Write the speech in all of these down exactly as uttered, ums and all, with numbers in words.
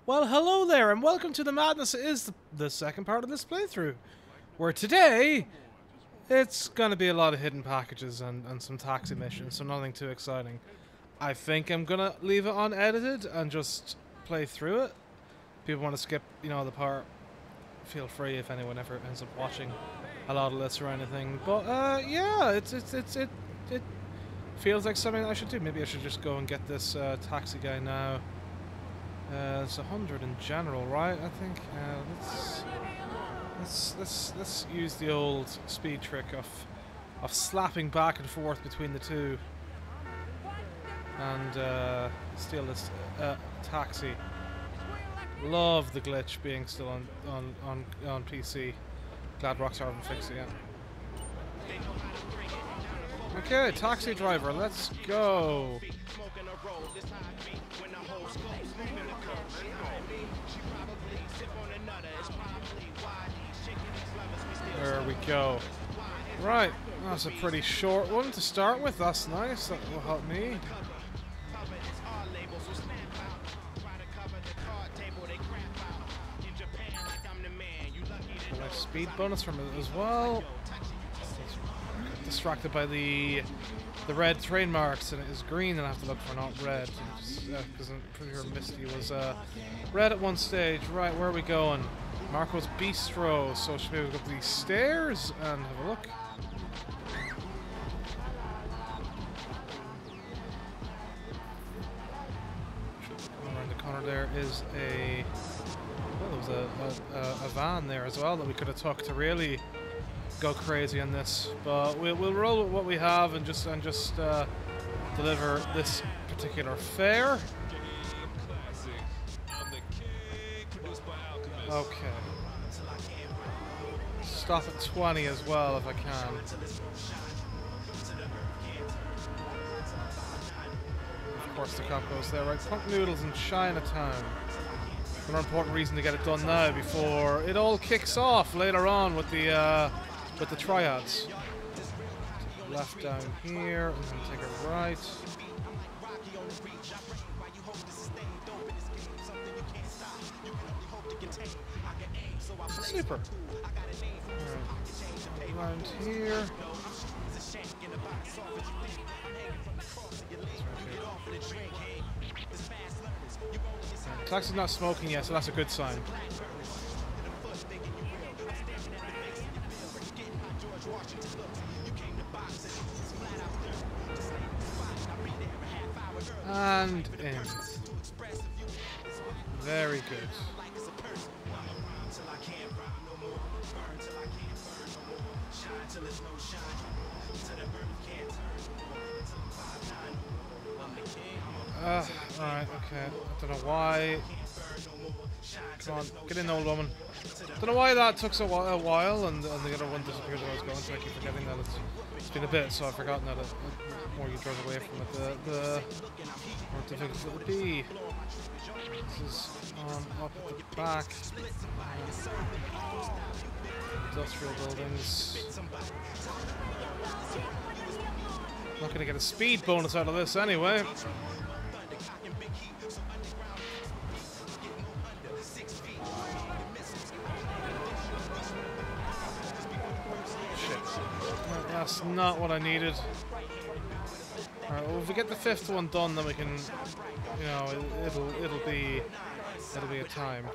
Well, hello there, and welcome to the madness. It is the, the second part of this playthrough, where today it's going to be a lot of hidden packages and, and some taxi missions, so nothing too exciting. I think I'm going to leave it unedited and just play through it. People want to skip, you know, the part, feel free if anyone ever ends up watching a lot of this or anything. But uh, yeah, it's it's it's it it feels like something I should do. Maybe I should just go and get this uh, taxi guy now. Uh, it's a hundred in general, right? I think. Uh, let's let's let's let's use the old speed trick of of slapping back and forth between the two, and uh, steal this uh, taxi. Love the glitch being still on on on on P C. Glad Rockstar haven't fixed it yet. Okay, taxi driver, let's go. There we go. Right, that's a pretty short one to start with. That's nice. That will help me. A nice speed bonus from it as well. Distracted by the the red train marks, and it is green, and I have to look for not red, because uh, I'm pretty sure Misty was uh, red at one stage. Right, where are we going? Marco's Bistro. So should we go up these stairs and have a look? Around the corner there is a well, there was a, a, a van there as well that we could have took to really go crazy on this, but we'll, we'll roll with what we have and just and just uh, deliver this particular fare. Okay. Stop at twenty as well if I can. Of course the cop goes there, right? Punk Noodles in Chinatown. Another important reason to get it done now before it all kicks off later on with the uh, with the triads. Left down here, and then take a right. Super. Right. Around here. Taxi's not smoking yet, so that's a good sign. And in. Very good. Uh, alright, okay. I don't know why. Come on, get in, old woman. Don't know why that took so a while and, and the other one disappeared when I was going, so I keep forgetting that it's, it's been a bit, so I've forgotten that it, the more you drive away from it, the, the more difficult it will be. This is on up at the back. Industrial buildings. Not going to get a speed bonus out of this anyway. That's not what I needed. Alright, well, if we get the fifth one done, then we can, you know, it, it'll it'll be it'll be a time.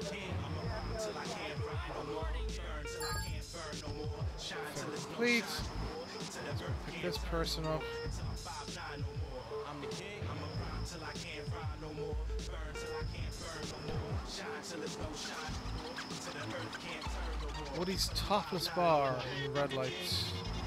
Complete. Pick this person up. Woody's topless bar in red lights.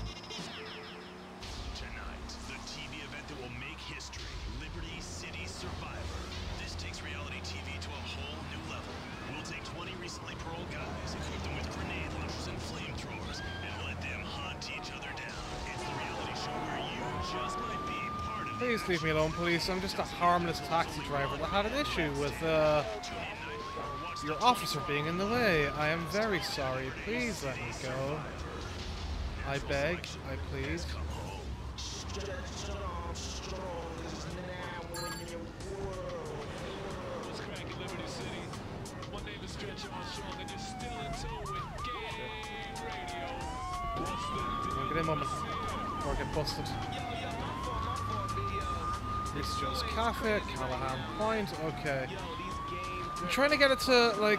Please leave me alone, police. I'm just a harmless taxi driver that had an issue with uh, your officer being in the way. I am very sorry. Please let me go. I beg. I plead. Get in, woman. Or get busted. This Joe's Cafe, Callahan Point, okay. I'm trying to get it to, like...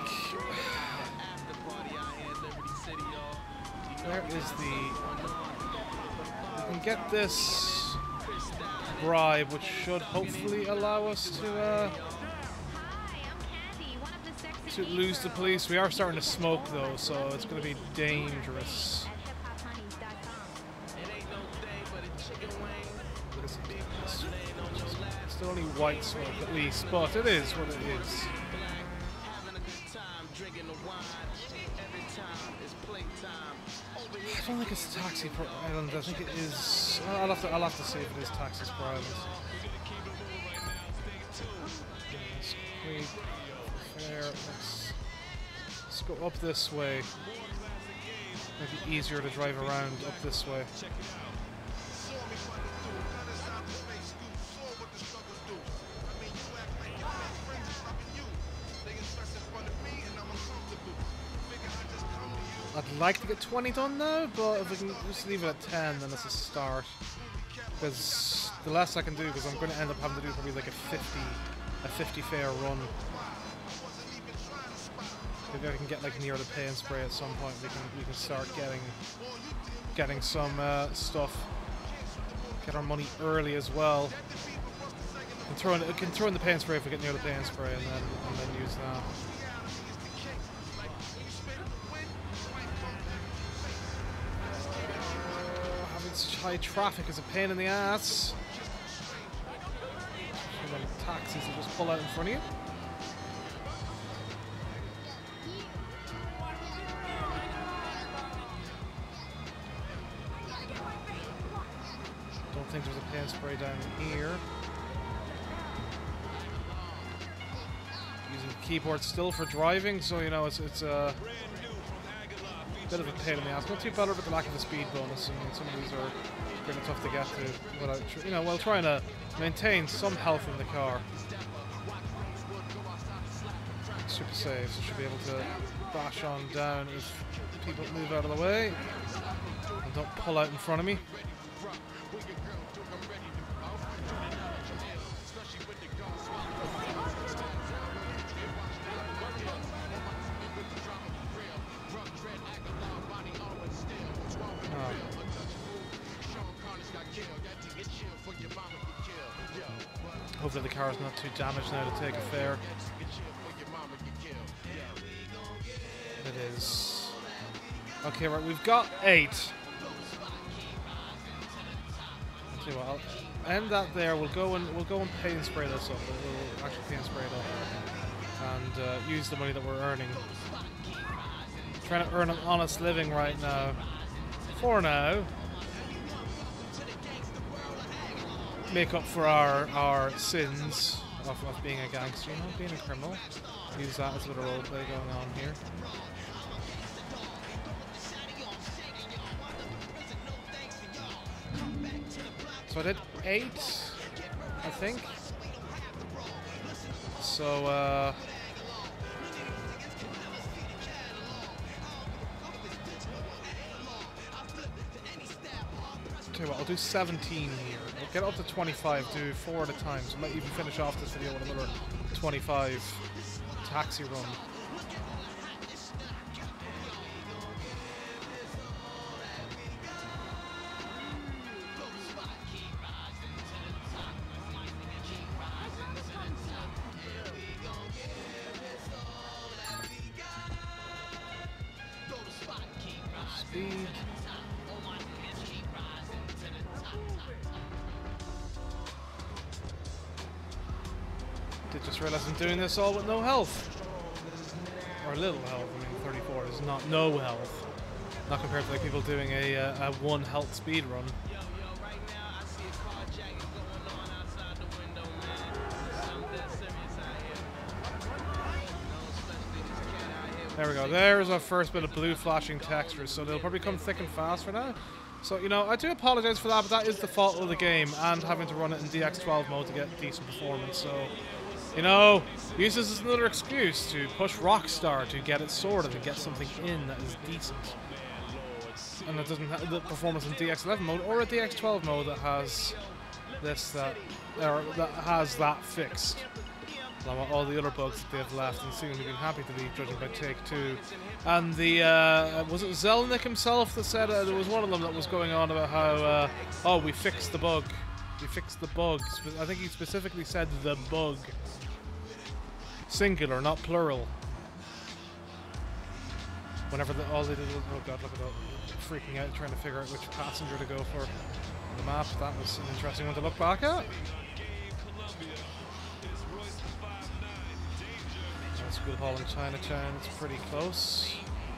Where is the... We can get this bribe, which should hopefully allow us to, uh... to lose the police. We are starting to smoke, though, so it's going to be dangerous. Still only white smoke, at least, but it is what it is. I don't think it's Taxi Island. I think it is. I'll have to. I'll have to see if it is Taxi Island. Fair. Let's, let's go up this way. Maybe easier to drive around up this way. I'd like to get twenty done now, but if we can just leave it at ten, then it's a start. Because the less I can do, because I'm going to end up having to do probably like a fifty, a fifty fare run. Maybe I can get like near the pay and spray at some point. We can we can start getting getting some uh, stuff. Get our money early as well. Can throw in can throw in the pay and spray if we get near the pay and spray, and then and then use that. Such high traffic is a pain in the ass. And then taxis that just pull out in front of you. Don't think there's a pay and spray down here. Using the keyboard still for driving, so you know it's it's a. Uh, Bit of a pain in the ass. Not too bad about the lack of a speed bonus. I mean, some of these are pretty tough to get to without, you know, while trying to maintain some health in the car. Super safe, so should be able to bash on down if people move out of the way and don't pull out in front of me. Hopefully the car is not too damaged now to take a fare. It is. Okay, right, we've got eight. I'll tell you what, I'll end that there. We'll go and we'll go and pay and spray this up. We'll actually pay and spray it up and uh, use the money that we're earning. Trying to earn an honest living right now. For now. Make up for our our sins of, of being a gangster, you know, being a criminal. Use that as a little roleplay going on here. So I did eight, I think. So uh tell you what, I'll do seventeen here. I'll get up to twenty-five, do four at a time, so I might even finish off this video with another twenty-five taxi run. Speed. Did just realize I'm doing this all with no health. Or a little health. I mean, thirty-four is not no health. Not compared to like people doing a, uh, a one health speed run. There we go. There's our first bit of blue flashing textures. So they'll probably come thick and fast for now. So, you know, I do apologize for that, but that is the fault of the game and having to run it in D X twelve mode to get decent performance. So, you know, use this as another excuse to push Rockstar to get it sorted and get something in that is decent. and it doesn't have the performance in D X eleven mode or a D X twelve mode that has this that or that has that fixed. Along with all the other bugs that they've left, and seem to be happy to leave, judging by Take Two. And the uh, was it Zelnick himself that said uh, there was one of them that was going on about how uh, oh, we fixed the bug, we fixed the bug. I think he specifically said the bug, singular, not plural. Whenever the, all they did was, oh god, look at that, freaking out, trying to figure out which passenger to go for on the map. That was an interesting one to look back at. School Hall in Chinatown, it's pretty close.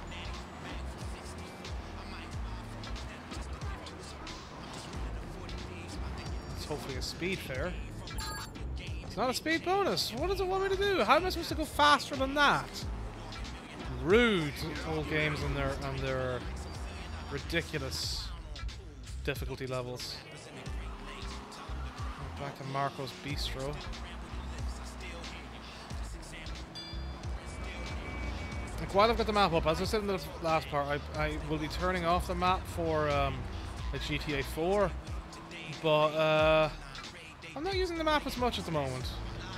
It's hopefully a speed fair. It's not a speed bonus. What does it want me to do? How am I supposed to go faster than that? Rude old games and their and their ridiculous difficulty levels. Back to Marco's Bistro. Like, while I've got the map up, as I said in the last part, I, I will be turning off the map for um, a G T A four, but uh, I'm not using the map as much at the moment.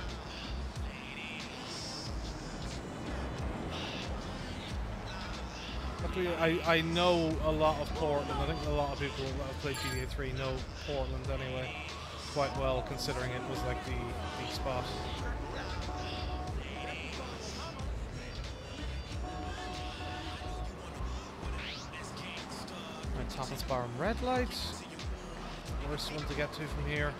Luckily, I, I know a lot of Portland. I think a lot of people that have played G T A three know Portland anyway quite well, considering it was like the, the spot. Topless bar and red light. Worst one to get to from here.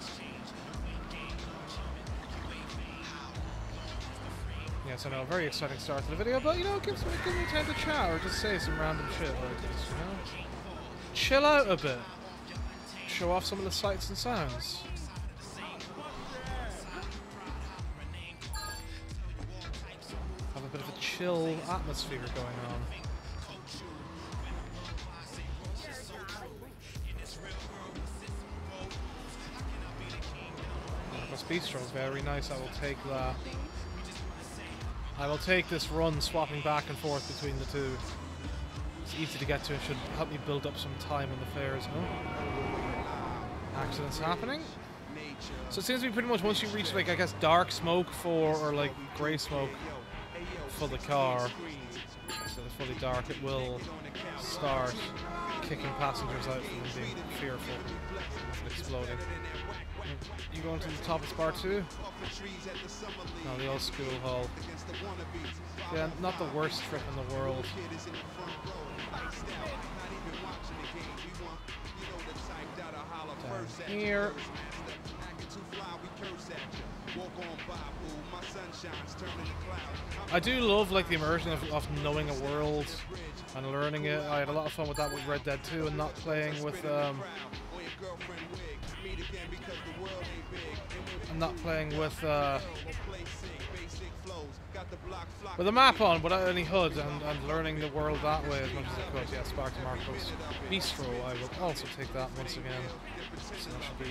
Yes, I know, very exciting start to the video, but you know, it gives me, gives me time to chat or just say some random shit like this, you know? Chill out a bit. Show off some of the sights and sounds. Have a bit of a chill atmosphere going on. Bistro is very nice. I will take that. I will take this run, swapping back and forth between the two. It's easy to get to. It should help me build up some time on the fairs. Oh. Accidents happening. So it seems to be pretty much once you reach, like, I guess dark smoke for, or like grey smoke for the car, so it's fully dark, it will start kicking passengers out from them being fearful of exploding. You going to the top of bar too? No, the old school hall. Yeah, not the worst trip in the world. Down here. I do love like the immersion of, of knowing a world and learning it. I had a lot of fun with that with Red Dead two and not playing with um, I'm not playing with uh, with a map on without any H U D and, and learning the world that way as much as I could. Yeah, Spark to Marco's Bistro, I will also take that once again. So that should be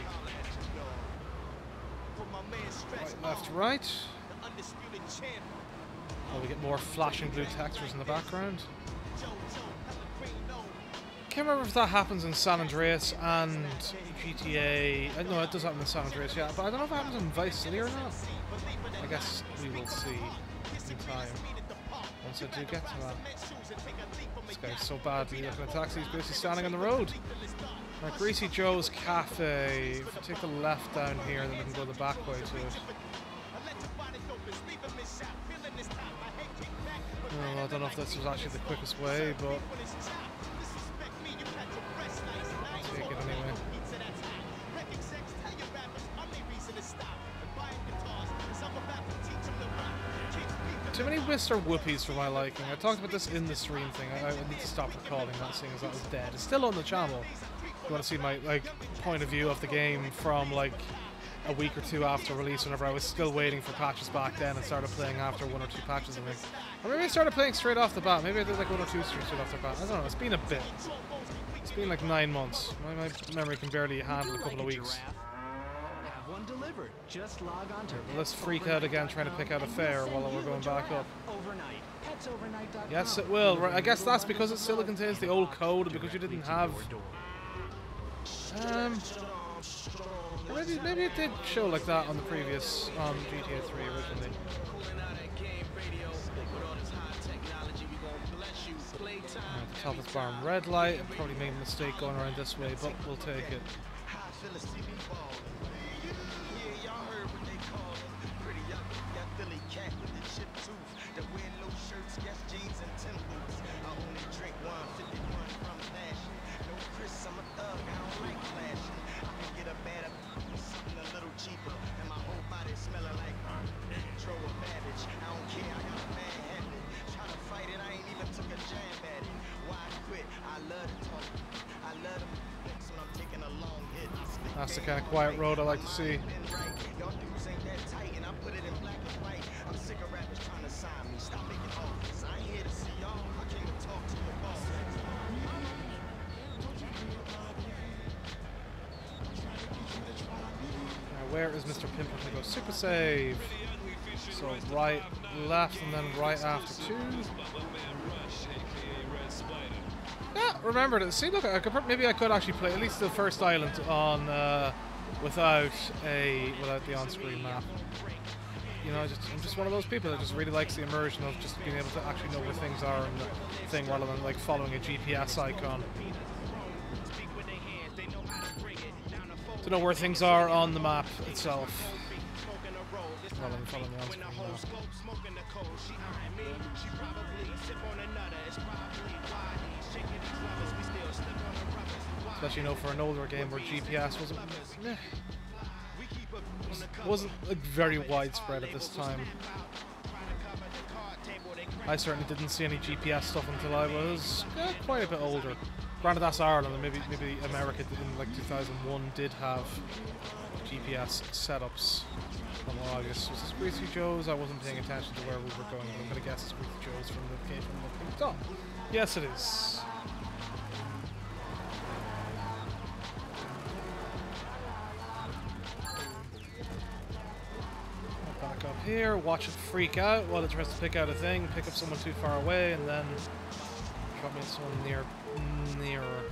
right, left, right. Oh, we get more flashing blue textures in the background. Can't remember if that happens in San Andreas and G T A. Uh, no, it does happen in San Andreas, yeah, but I don't know if it happens in Vice City or not. I guess we will see in time once I do get to that. This guy's so badly looking at taxi, he's basically standing on the road. Right, Greasy Joe's Cafe. If you take the left down here, then we can go the back way to it. Well, I don't know if this was actually the quickest way, but take it anyway. Too many Mister Whoopies for my liking. I talked about this in the stream thing. I, I need to stop recording that, seeing as that was dead. It's still on the channel. If you want to see my like point of view of the game from like a week or two after release, whenever I was still waiting for patches back then and started playing after one or two patches, I think. Or maybe I started playing straight off the bat. Maybe I did like one or two streams straight off the bat. I don't know. It's been a bit. It's been like nine months. My, my memory can barely handle a couple of weeks. delivered. Just log on to Let's freak out again trying to pick out a fare while we're going back up. Overnight. Pets overnight dot com. Yes, it will. Right, I guess that's because it still contains the old code, because you didn't have... Um, maybe, maybe it did show like that on the previous, on G T A three originally. Right, the top is barn red light. I probably made a mistake going around this way, but we'll take it. That's the kind of quiet road I like to see. Now where is Mister Pimple to go? Super save. So right, left, and then right after two. Yeah, remembered it. See, look, I could, maybe I could actually play at least the first island on uh, without a without the on-screen map. You know, I just, I'm just one of those people that just really likes the immersion of just being able to actually know where things are and the thing, rather than like following a G P S icon. To know where things are on the map itself. Rather than following the on-screen map. Especially, you know, for an older game where G P S wasn't meh, wasn't like very widespread at this time. I certainly didn't see any G P S stuff until I was eh, quite a bit older. Granted, that's Ireland, and maybe maybe America in like two thousand one did have G P S setups. I don't know, I guess was this Greasy Joe's? I wasn't paying attention to where we were going. I'm gonna guess it's Greasy Joe's from the game from the top. Yes, it is. Back up here, watch it freak out while it tries to pick out a thing, pick up someone too far away, and then drop me someone near, nearer.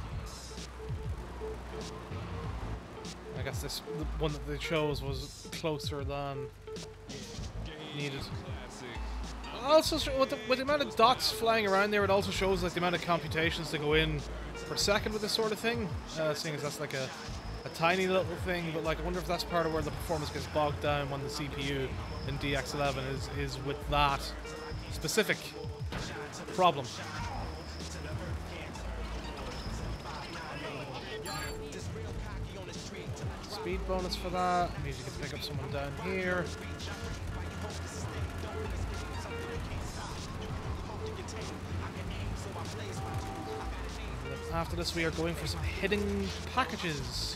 I guess this the one that they chose was closer than needed. Also, with the, with the amount of dots flying around there, it also shows like the amount of computations that go in per second with this sort of thing. Uh, seeing as that's like a a tiny little thing, but like I wonder if that's part of where the performance gets bogged down when the C P U in D X eleven is is with that specific problem. Speed bonus for that. Means you can pick up someone down here. After this, we are going for some hidden packages.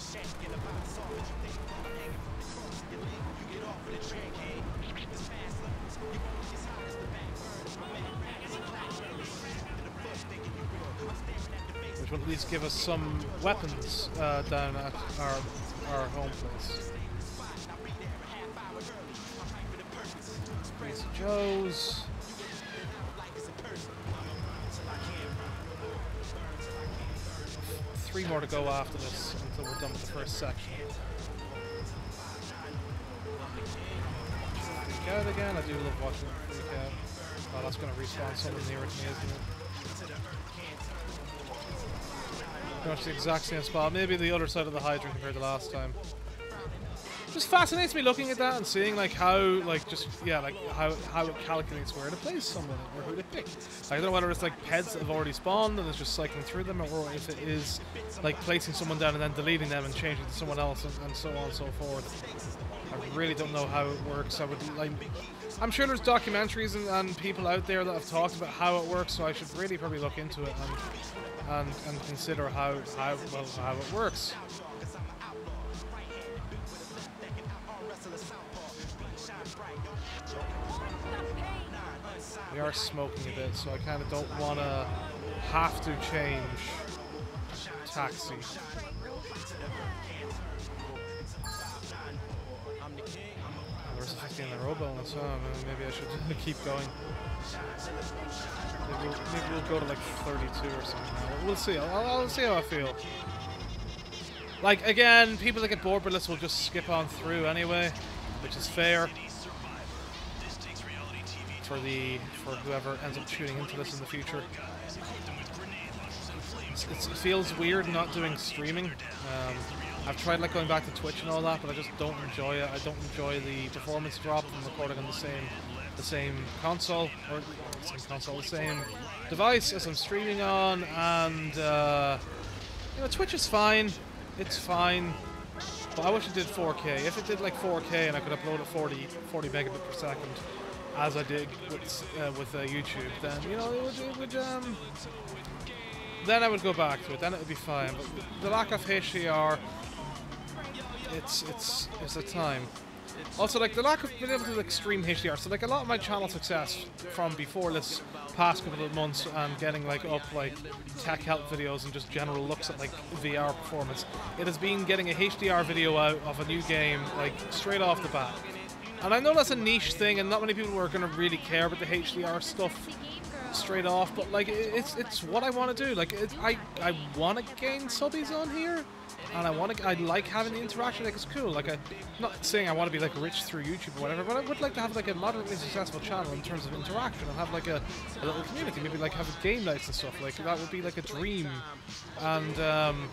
Which will at least give us some weapons uh, down at our our home place. Greasy Joe's. Three more to go after this until we're done with the first section. Freak out again. I do love watching it freak out. Oh, that's going to respawn something nearer to me, isn't it? Pretty much the exact same spot. Maybe the other side of the hydrant compared to last time. Just fascinates me looking at that and seeing like how like just yeah like how how it calculates where to place someone or who to pick. I don't know whether it's like pets that have already spawned and it's just cycling through them, or if it is like placing someone down and then deleting them and changing to someone else, and, and so on and so forth. I really don't know how it works. I would like I'm sure there's documentaries and, and people out there that have talked about how it works, so I should really probably look into it and and, and consider how how well how it works. We are smoking a bit, so I kind of don't want to have to change taxi. throw bonus. Oh, man, maybe I should keep going. Maybe we'll, maybe we'll go to like thirty-two or something. Now. We'll see. I'll, I'll see how I feel. Like, again, people that get bored with this will just skip on through anyway, which is fair for the for whoever ends up tuning into this in the future. It's, it's, it feels weird not doing streaming. Um, I've tried like going back to Twitch and all that, but I just don't enjoy it. I don't enjoy the performance drop from recording on the same the same console or the same console, the same device as I'm streaming on, and uh, you know, Twitch is fine. It's fine, but I wish it did four K. If it did like four K and I could upload at forty, forty megabit per second, as I did with uh, with uh, YouTube, then you know it would, it would um, then I would go back to it. Then it would be fine. But the lack of H D R, it's it's it's a time. Also, like the lack of being able to do extreme H D R. So like a lot of my channel success from before this past couple of months and getting like up like tech help videos and just general looks at like V R performance, it has been getting a H D R video out of a new game like straight off the bat. And I know that's a niche thing and not many people are going to really care about the H D R stuff straight off, but like it's it's what I want to do. Like it's, I I want to gain subbies on here, and I want to I like having the interaction. Like it's cool. Like I'm not saying I want to be like rich through YouTube or whatever, but I would like to have like a moderately successful channel in terms of interaction and have like a, a little community. Maybe like have game nights and stuff. Like that would be like a dream. And um,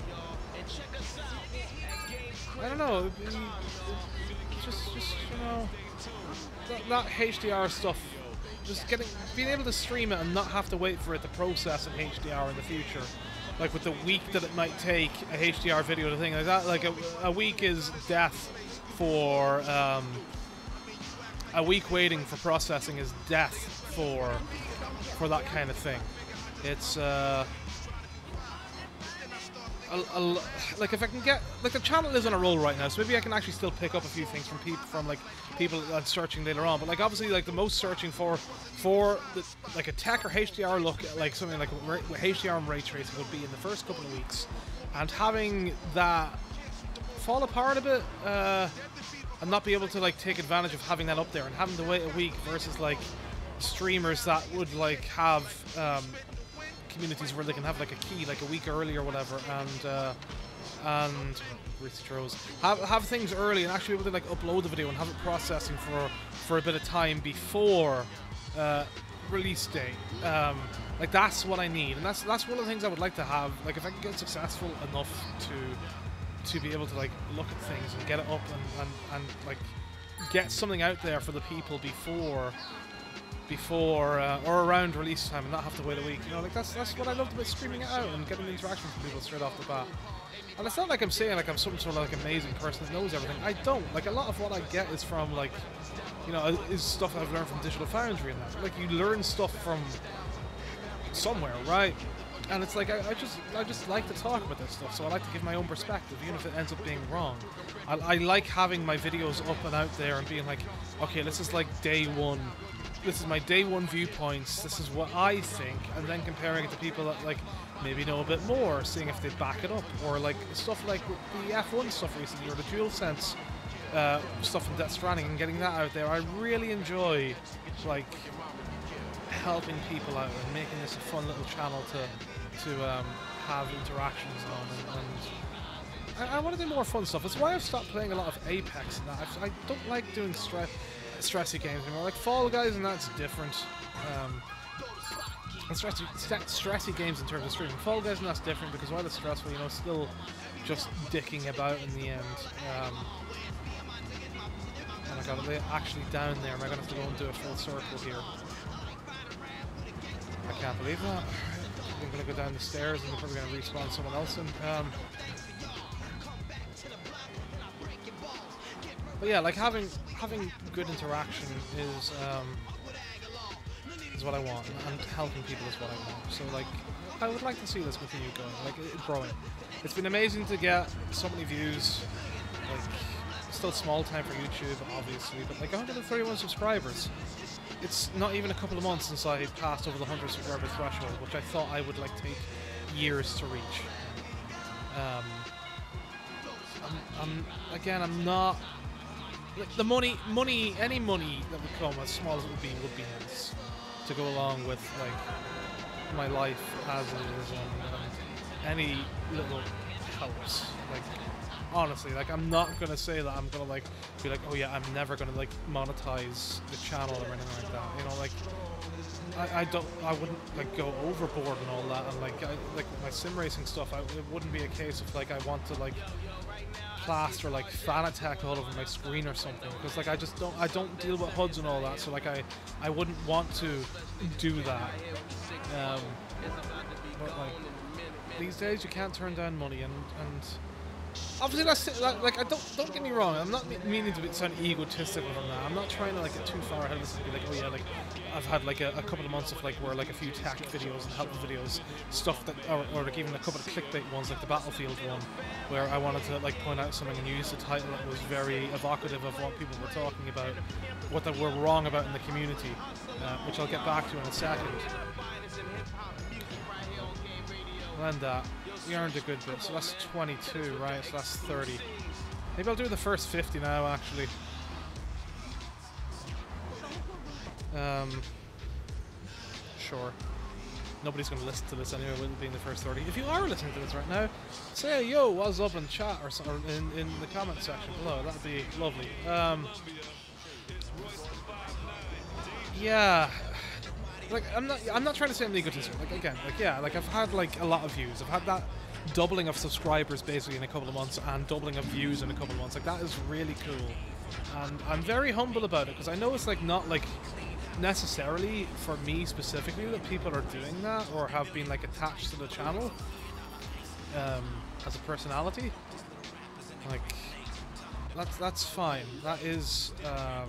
I don't know. It'd be, it's just just you know that, that H D R stuff. Just getting, being able to stream it and not have to wait for it to process in H D R in the future, like with the week that it might take a H D R video to thing like that. Like a, a week is death for um, a week waiting for processing is death for for that kind of thing. It's uh, a, a, like if I can get like the channel is on a roll right now, so maybe I can actually still pick up a few things from people from like people uh, searching later on. But like obviously like the most searching for for the, like a tech or H D R look, like something like H D R and ray tracing would be in the first couple of weeks, and having that fall apart a bit uh, and not be able to like take advantage of having that up there and having to wait a week versus like streamers that would like have um, communities where they can have like a key like a week early or whatever, and uh, and throws have have things early and actually be able to like upload the video and have it processing for for a bit of time before uh, release date. Um, like that's what I need, and that's that's one of the things I would like to have. Like if I can get successful enough to to be able to like look at things and get it up and and, and like get something out there for the people before. before uh, or around release time and not have to wait a week, you know, like that's that's what I loved about streaming it out and getting interaction from people straight off the bat. And it's not like I'm saying like I'm some sort of like amazing person that knows everything. I don't. Like a lot of what I get is from like, you know, is stuff I've learned from Digital Foundry and that. Like you learn stuff from somewhere, right? And it's like I, I just I just like to talk about this stuff, so I like to give my own perspective, even if it ends up being wrong. I, I like having my videos up and out there and being like, okay, this is like day one. This is my day one viewpoints, this is what I think, and then comparing it to people that like maybe know a bit more, seeing if they back it up, or like stuff like the F one stuff recently, or the DualSense uh, stuff from Death Stranding, and getting that out there. I really enjoy like helping people out and making this a fun little channel to to um, have interactions on, and, and I, I want to do more fun stuff. That's why I've stopped playing a lot of Apex and that. I've, I don't like doing stress. stressy games anymore. Like Fall Guys and that's different. Um, and stressy, st stressy games in terms of streaming. Fall Guys and that's different because while it's stressful, you know, it's still just dicking about in the end. Um, oh my god, are they actually down there? Am I going to have to go and do a full circle here? I can't believe that. I'm going to go down the stairs and we're probably going to respawn someone else in. Um, But yeah, like having having good interaction is um, is what I want, and helping people is what I want. So like, I would like to see this continue going, like it, growing. It's been amazing to get so many views. Like, still small time for YouTube, obviously, but like one hundred thirty-one subscribers. It's not even a couple of months since I passed over the one hundred subscriber threshold, which I thought I would like take years to reach. Um, I'm, I'm again, I'm not. like the money, money, any money that would come, as small as it would be, would be nice to go along with like my life as it is, and, and any little helps. Like honestly, like I'm not gonna say that I'm gonna like be like, oh yeah, I'm never gonna like monetize the channel or anything like that. You know, like I, I don't, I wouldn't like go overboard and all that, and like I, like with my sim racing stuff, I, it wouldn't be a case of like I want to like plaster like Fanatec all over my screen or something, because like I just don't, I don't deal with H U Ds and all that, so like I, I wouldn't want to do that. Um, but like these days you can't turn down money, and and obviously that's like, like I don't don't get me wrong, I'm not meaning to sound egotistical on that. I'm not trying to like get too far ahead of this and be like, oh yeah, like I've had like a, a couple of months of like where like a few tech videos and help videos, stuff that, or, or like even a couple of clickbait ones like the Battlefield one, where I wanted to like point out something and use the title that was very evocative of what people were talking about, what they were wrong about in the community, uh, which I'll get back to in a second. And that, we earned a good bit, so that's twenty-two, right? So that's thirty. Maybe I'll do the first fifty now, actually. Um, sure. Nobody's going to listen to this anyway, with it being the first thirty. If you are listening to this right now, say yo, what's up in chat or, so, or in, in the comment section below. That'd be lovely. Um, yeah. Like I'm not, I'm not trying to say I'm egotistic. Like again, like yeah, like I've had like a lot of views. I've had that doubling of subscribers basically in a couple of months, and doubling of views in a couple of months. Like that is really cool, and I'm very humble about it because I know it's like not like necessarily for me specifically that people are doing that or have been like attached to the channel um, as a personality. Like that's that's fine. That is. Um,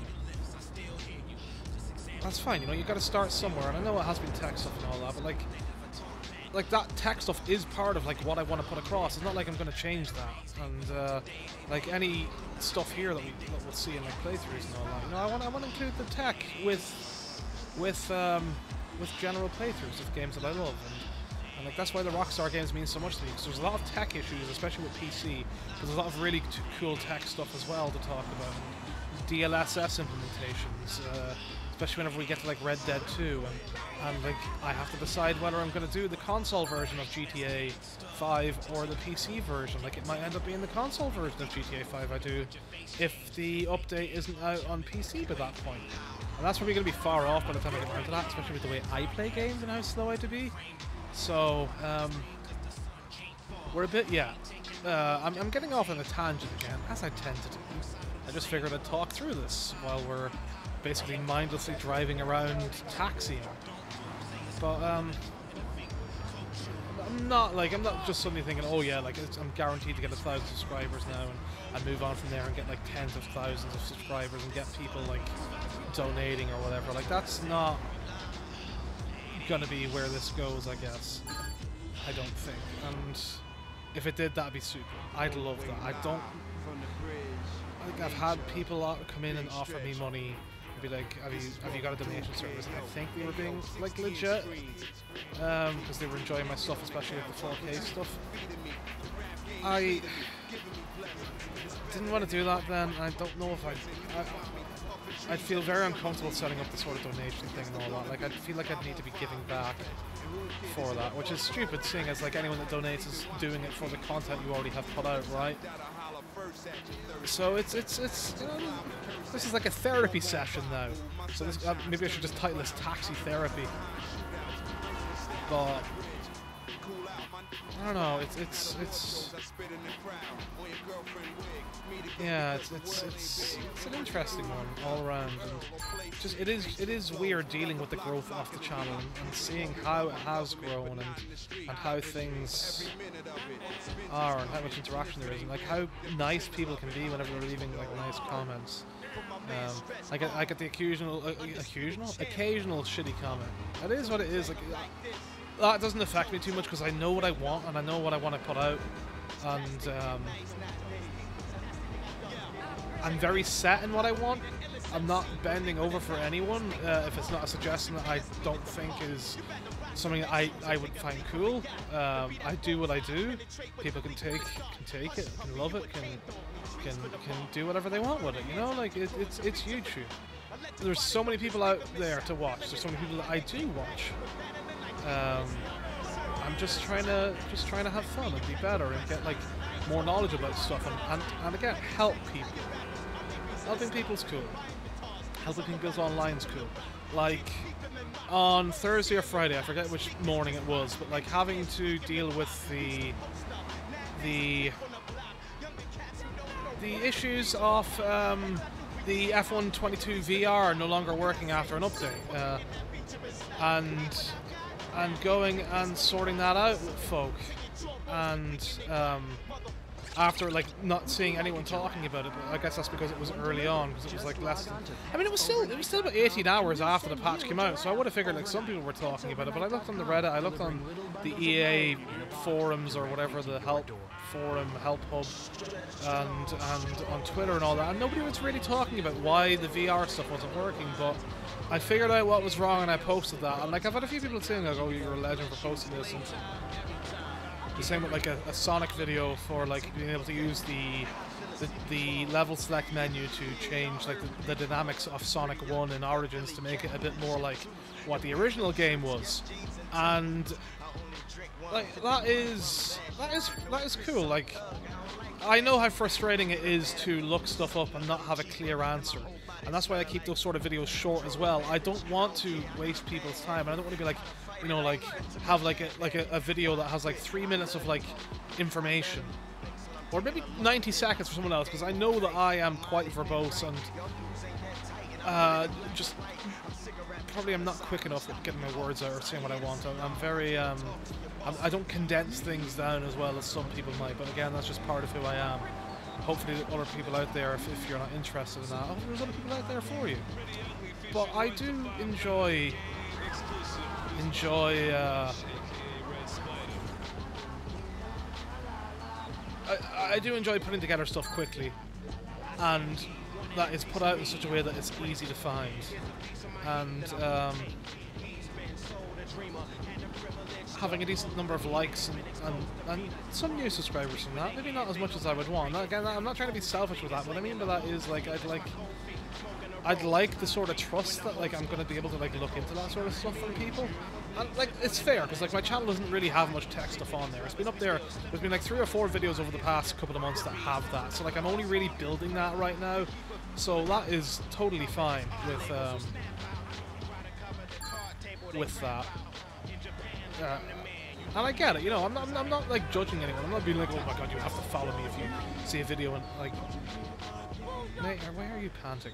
That's fine, you know, you gotta start somewhere, and I know it has been tech stuff and all that, but like, like that tech stuff is part of like what I want to put across. It's not like I'm gonna change that, and uh, like any stuff here that, we, that we'll see in like playthroughs and all that, you know, I want I want to include the tech with with um, with general playthroughs of games that I love, and, and like that's why the Rockstar games mean so much to me, because there's a lot of tech issues, especially with P C, but there's a lot of really t cool tech stuff as well to talk about, and D L S S implementations. Uh, Especially whenever we get to like Red Dead two, and, and like I have to decide whether I'm going to do the console version of G T A five or the P C version. Like it might end up being the console version of G T A five I do, if the update isn't out on P C by that point. And that's probably going to be far off by the time I get around to that, especially with the way I play games and how slow I do be. So um, we're a bit, yeah. Uh, I'm, I'm getting off on a tangent again, as I tend to do. I just figured I'd talk through this while we're basically mindlessly driving around taxiing. But um, I'm not like I'm not just suddenly thinking, oh yeah, like it's, I'm guaranteed to get a thousand subscribers now, and I move on from there and get like tens of thousands of subscribers and get people like donating or whatever. Like that's not gonna be where this goes, I guess. I don't think. And if it did, that'd be super. I'd love that. I don't. Like I've had people come in and offer me money. Be like, have you have you got a donation service? And I think they were being like legit, um, because they were enjoying my stuff, especially with the four K stuff. I didn't want to do that then. I don't know if I, I I'd feel very uncomfortable setting up the sort of donation thing and all that. Like I'd feel like I'd need to be giving back for that, which is stupid, seeing as like anyone that donates is doing it for the content you already have put out, right? So it's it's it's you know, this is like a therapy session now. So this, uh, maybe I should just title this Taxi Therapy. But I don't know. It's it's it's yeah. It's it's it's it's an interesting one all around. And just it is it is weird dealing with the growth of the channel and, and seeing how it has grown and and how things are and how much interaction there is and like how nice people can be whenever they're leaving like nice comments. Um, I get I get the occasional uh, occasional occasional shitty comment. That is what it is. Like that doesn't affect me too much because I know what I want and I know what I want to put out, and um, I'm very set in what I want. I'm not bending over for anyone uh, if it's not a suggestion that I don't think is something I, I would find cool. Um, I do what I do. People can take can take it, can love it, can can can do whatever they want with it. You know, like it, it's it's YouTube. There's so many people out there to watch. There's so many people that I do watch. Um, I'm just trying to just trying to have fun and be better and get like more knowledge about stuff and and, and again help people. Helping people's cool. Helping people's online's cool. Like on Thursday or Friday, I forget which morning it was, but like having to deal with the the the issues of um, the F one twenty-two V R no longer working after an update, uh, and and going and sorting that out with folk, and um, after like not seeing anyone talking about it, but I guess that's because it was early on, because it was like less than, I mean it was still it was still about eighteen hours after the patch came out, so I would have figured like some people were talking about it, but I looked on the Reddit, I looked on the E A forums or whatever, the help forum, help hub, and and on Twitter and all that, and nobody was really talking about why the V R stuff wasn't working, but I figured out what was wrong and I posted that, and like I've had a few people saying like, oh, you're a legend for posting this, and the same with like a, a Sonic video for like being able to use the the, the level select menu to change like the, the dynamics of Sonic one in Origins to make it a bit more like what the original game was, and like that is that is that is cool. Like I know how frustrating it is to look stuff up and not have a clear answer, and that's why I keep those sort of videos short as well. I don't want to waste people's time, and I don't want to be like, you know, like have like a like a, a video that has like three minutes of like information, or maybe ninety seconds for someone else, because I know that I am quite verbose and uh, just probably I'm not quick enough at getting my words out or saying what I want. I'm, I'm very um, I'm, I don't condense things down as well as some people might, but again, that's just part of who I am. Hopefully other people out there, if, if you're not interested in that, oh, there's other people out there for you. But I do enjoy enjoy uh, I, I do enjoy putting together stuff quickly, and that is put out in such a way that it's easy to find, and um, having a decent number of likes and, and, and some new subscribers from that. Maybe not as much as I would want. Again, I'm not trying to be selfish with that. What I mean by that is like I'd like I'd like the sort of trust that like I'm going to be able to like look into that sort of stuff from people. And like it's fair because like my channel doesn't really have much tech stuff on there. It's been up there. There's been like three or four videos over the past couple of months that have that. So like I'm only really building that right now. So that is totally fine with um, with that. Uh, and I get it, you know, I'm not, I'm not like judging anyone. I'm not being like, oh my god, you have to follow me if you see a video and like, Nate, why are you panting?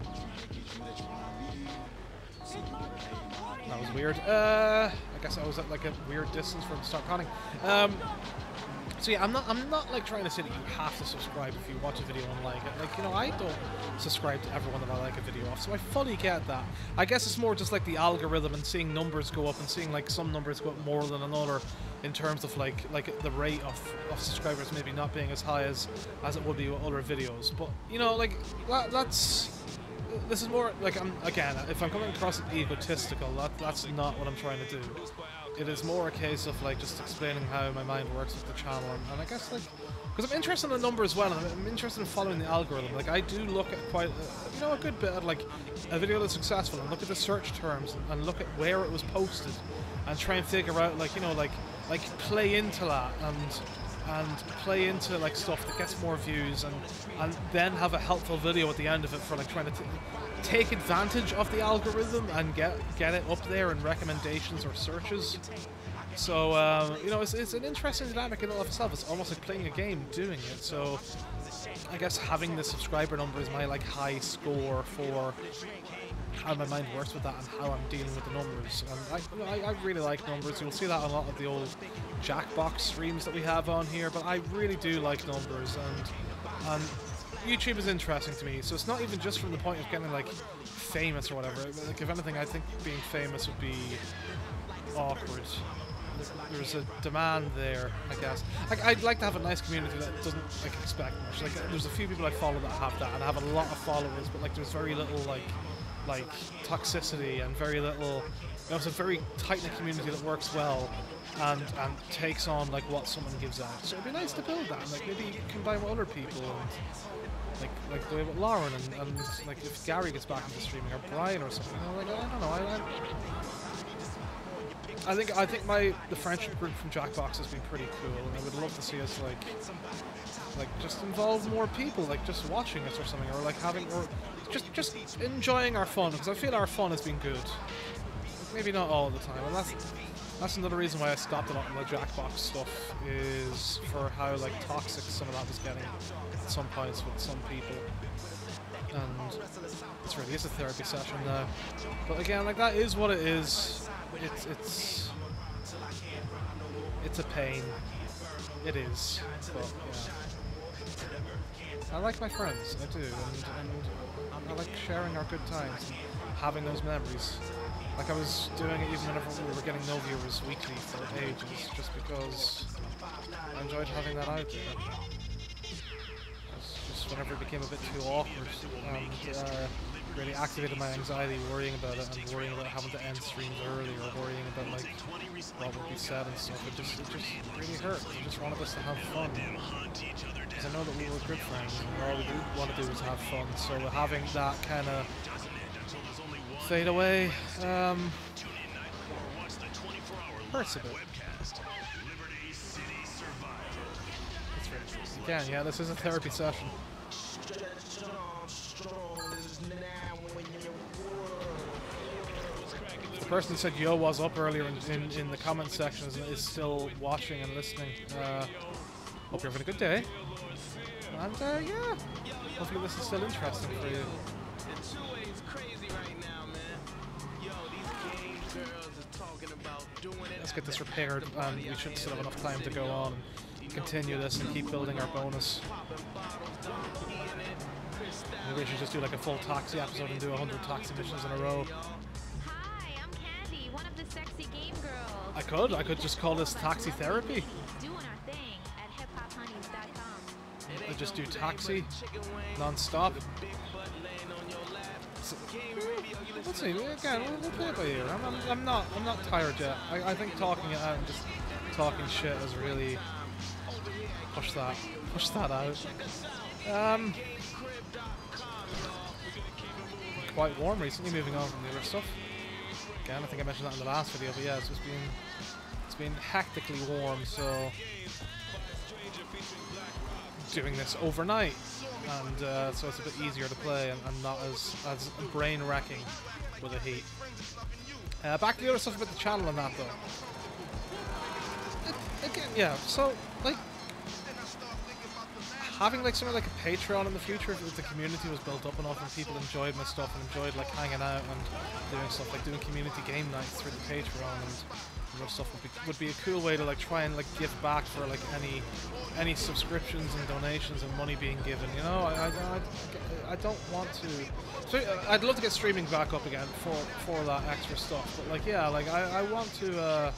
That was weird. Uh, I guess I was at like a weird distance from start panting. Um, so yeah, I'm not, I'm not like trying to say that you have to subscribe if you watch a video and like it. Like, you know, I don't subscribe to everyone that I like a video of, so I fully get that. I guess it's more just like the algorithm and seeing numbers go up and seeing like some numbers go up more than another in terms of like like the rate of, of subscribers maybe not being as high as as it would be with other videos. But you know, like that, that's this is more like I'm again, if I'm coming across as egotistical, that that's not what I'm trying to do. It is more a case of like just explaining how my mind works with the channel, and, and I guess like because I'm interested in the number as well, and I'm interested in following the algorithm. Like I do look at quite a, you know a good bit at like a video that's successful and look at the search terms and, and look at where it was posted and try and figure out like you know like like play into that and and play into like stuff that gets more views and and then have a helpful video at the end of it for like trying to t take advantage of the algorithm and get get it up there in recommendations or searches. So um, you know, it's, it's an interesting dynamic in and of itself. It's almost like playing a game doing it. So I guess having the subscriber number is my like high score for how my mind works with that and how I'm dealing with the numbers. And I, you know, I, I really like numbers. You'll see that on a lot of the old Jackbox streams that we have on here. But I really do like numbers, and and YouTube is interesting to me. So it's not even just from the point of getting like famous or whatever. Like if anything, I think being famous would be awkward. There's a demand there, I guess. Like, I'd like to have a nice community that doesn't like expect much. Like, there's a few people I follow that have that, and I have a lot of followers, but like, there's very little like like toxicity and very little. You know, it's a very tight-knit community that works well and and takes on like what someone gives out. So it'd be nice to build that, and like maybe combine with other people, and like like the way with Lauren and, and like if Gary gets back into streaming or Brian or something. You know, like I don't know. I, I I think I think my the friendship group from Jackbox has been pretty cool, and I would love to see us like like just involve more people, like just watching us or something, or like having or just just enjoying our fun, because I feel our fun has been good. Maybe not all the time, and that's that's another reason why I stopped a lot of the Jackbox stuff, is for how like toxic some of that was getting at some points with some people. And it's really is a therapy session now. But again, like that is what it is. It's it's it's a pain. It is. But yeah. I like my friends, I do, and, and I like sharing our good times and having those memories. Like I was doing it even whenever we were getting no viewers weekly for ages, just because I enjoyed having that out there. It's just whenever it became a bit too awkward and uh, really activated my anxiety worrying about it, and worrying about having to end streams early, or worrying about like what would be said and stuff. It just, it just really hurt. I just wanted us to have fun. Because I know that we were good friends, and all we want to do is have fun. So having that kind of fade away um, hurts a bit. Again, yeah, this is a therapy session. The person who said yo was up earlier in, in, in the comment section is, is still watching and listening. Uh, hope you're having a good day. And uh, yeah, hopefully this is still interesting for you. Let's get this repaired, and we should still have enough time to go on and continue this and keep building our bonus. Maybe we should just do like a full taxi episode and do one hundred taxi missions in a row. Hi, I'm Candy, one of the sexy game girls. I could. I could just call this taxi therapy. Doing our thing at hip hop honeys dot com. I just do taxi non-stop. So, let's see. Again, we'll, we'll play it by ear. I'm, I'm, I'm not. I'm not tired yet. I, I think talking it out and just talking shit has really pushed that. Pushed that out. Um, quite warm recently. Moving on from the other stuff. Again, I think I mentioned that in the last video, but yeah, it's just been it's been hectically warm. So doing this overnight. And uh, so it's a bit easier to play, and, and not as as brain wrecking with the heat. Uh, back to the other stuff about the channel and that though. It, again, yeah. So like having like something like a Patreon in the future, if the community was built up enough and people enjoyed my stuff and enjoyed like hanging out and doing stuff like doing community game nights through the Patreon and other stuff would be would be a cool way to like try and like give back for like any any subscriptions and donations and money being given. You know, I I, I, I don't want to. So uh, I'd love to get streaming back up again for for that extra stuff. But like yeah, like I I want to. Uh,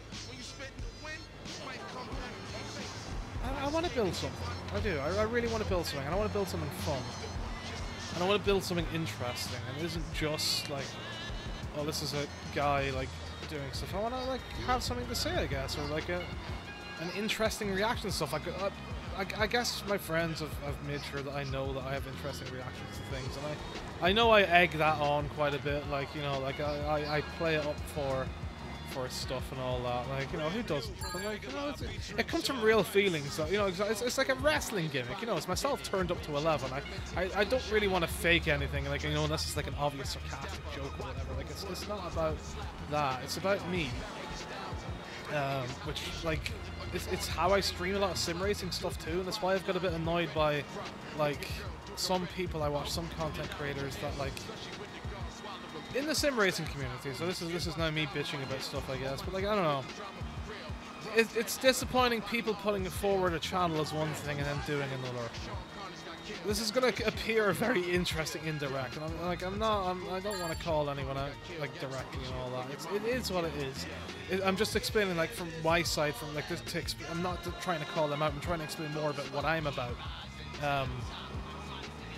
I, I want to build something. I do. I, I really want to build something. And I want to build something fun. And I want to build something interesting. And it isn't just like, oh, this is a guy like doing stuff. I want to like have something to say, I guess, or like a an interesting reaction to stuff. Like, uh, I, I guess my friends have, have made sure that I know that I have interesting reactions to things, and I, I know I egg that on quite a bit. Like, you know, like I, I, I play it up for, for stuff and all that. Like, you know, who doesn't? But like, you know, it's, it comes from real feelings. So, you know, it's, it's like a wrestling gimmick. You know, it's myself turned up to eleven. I, I, I don't really want to fake anything. Like, you know, unless it's like an obvious sarcastic joke or whatever. Like, it's, it's not about that. It's about me. Um, which like. It's, it's how I stream a lot of sim racing stuff too, and that's why I've got a bit annoyed by like some people I watch, some content creators that like in the sim racing community. So this is this is now me bitching about stuff, I guess. But like I don't know, it, it's disappointing people putting forward a channel as one thing and then doing another. This is going to appear very interesting indirect, and I'm like I'm not I'm, I don't want to call anyone out like directly and all that. It's, it is what it is. It, I'm just explaining like from my side, from like this. To I'm not trying to call them out. I'm trying to explain more about what I'm about. Um,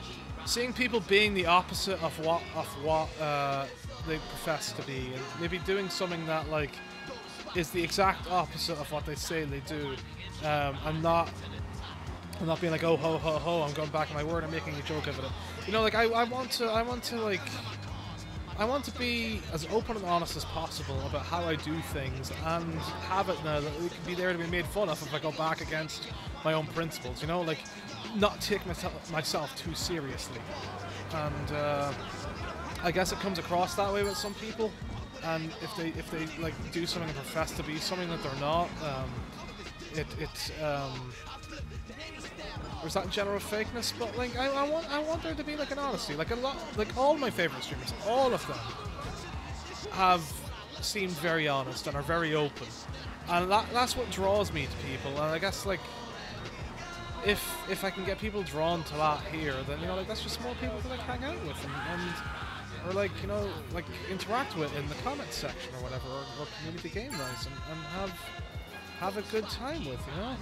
seeing people being the opposite of what of what uh, they profess to be, and maybe doing something that like is the exact opposite of what they say they do, um, and not and not being like, oh ho ho ho, I'm going back on my word, I'm making a joke of it. You know, like I, I want to I want to like I want to be as open and honest as possible about how I do things, and have it now that it can be there to be made fun of if I go back against my own principles. You know, like not take myself myself too seriously, and uh, I guess it comes across that way with some people. And if they if they like do something and profess to be something that they're not, um, it it um, there's that general fakeness. But like I, I want I want there to be like an honesty. Like a lot like all my favorite streamers, all of them have seemed very honest and are very open, and that that's what draws me to people. And I guess like if if I can get people drawn to that here, then you know like that's just more people that I hang out with and. and or like, you know, like interact with in the comments section or whatever, or, or community game nights, and, and have have a good time with, you know?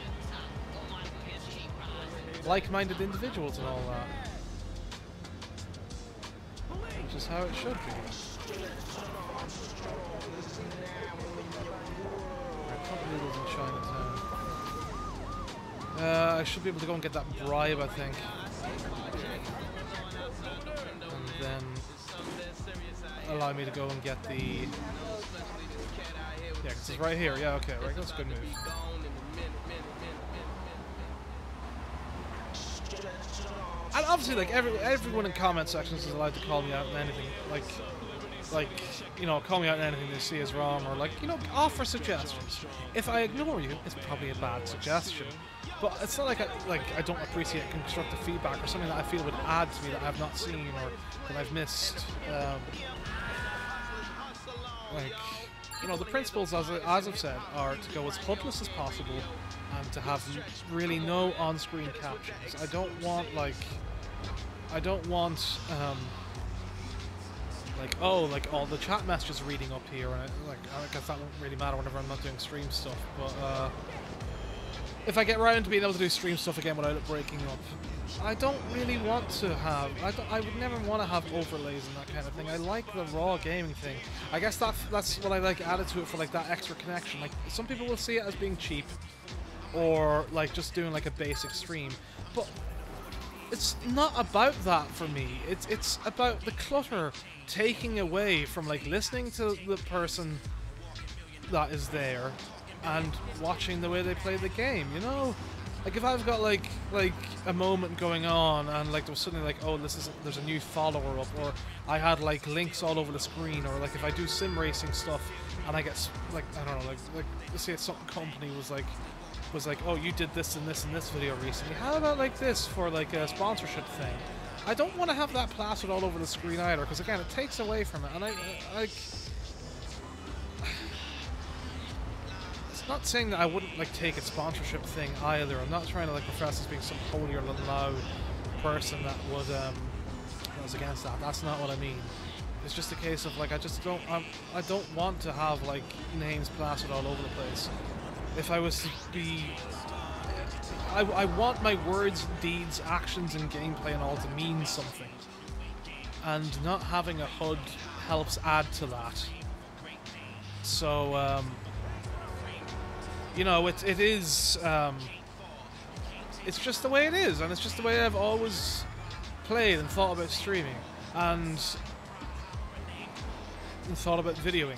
Like-minded individuals and all that. Which is how it should be. Cup noodles in Chinatown. Uh, I should be able to go and get that bribe, I think. Then allow me to go and get the yeah, because it's right here. Yeah, okay, right, that's a good move. And obviously, like every everyone in comment sections is allowed to call me out on anything, like like you know, call me out on anything they see as wrong, or like you know, offer suggestions. If I ignore you, it's probably a bad suggestion. But it's not like I, like I don't appreciate constructive feedback or something that I feel would add to me that I've not seen or that I've missed. Um, like, you know, the principles, as, I, as I've said, are to go as huddless as possible and to have really no on-screen captions. I don't want, like, I don't want, um, like, oh, like, all the chat messages reading up here, and I, like, I guess that won't really matter whenever I'm not doing stream stuff, but, uh, if I get right into being able to do stream stuff again without it breaking up, I don't really want to have, I, don't, I would never want to have overlays and that kind of thing. I like the raw gaming thing. I guess that, that's what I like added to it for like that extra connection. Like some people will see it as being cheap or like just doing like a basic stream, but it's not about that for me. It's, it's about the clutter taking away from like listening to the person that is there and watching the way they play the game, you know? Like if I've got like like a moment going on and like there was suddenly like, oh, this is a, there's a new follower up, or I had like links all over the screen, or like if I do sim racing stuff and I get like I don't know like like let's say some company was like was like, oh, you did this and this and this video recently. How about like this for like a sponsorship thing? I don't want to have that plastered all over the screen either, because again, it takes away from it, and I like. Not saying that I wouldn't like take a sponsorship thing either. I'm not trying to like profess as being some holier than thou person that would um that was against that. That's not what I mean. It's just a case of like I just don't I'm, I don't want to have like names plastered all over the place. If I was to be, I, I want my words, deeds, actions, and gameplay and all to mean something. And not having a H U D helps add to that. So um. You know, it, it is, um, it's just the way it is, and it's just the way I've always played and thought about streaming, and, and thought about videoing.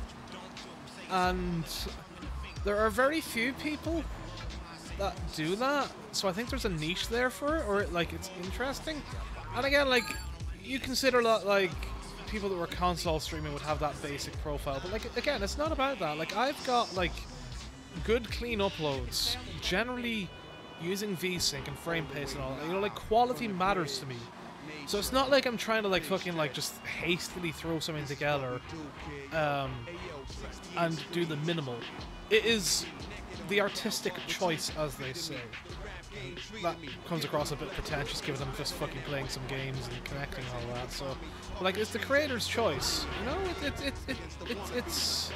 And there are very few people that do that, so I think there's a niche there for it, or like it's interesting. And again, like, you consider that, like, people that were console streaming would have that basic profile, but like, again, it's not about that. Like, I've got, like, good clean uploads, generally using V-Sync and frame pace and all that. You know, like quality matters to me. So it's not like I'm trying to like fucking like just hastily throw something together um, and do the minimal. It is the artistic choice, as they say. And that comes across a bit pretentious given I'm just fucking playing some games and connecting all that. So, like, it's the creator's choice. You know, it, it, it, it, it, it's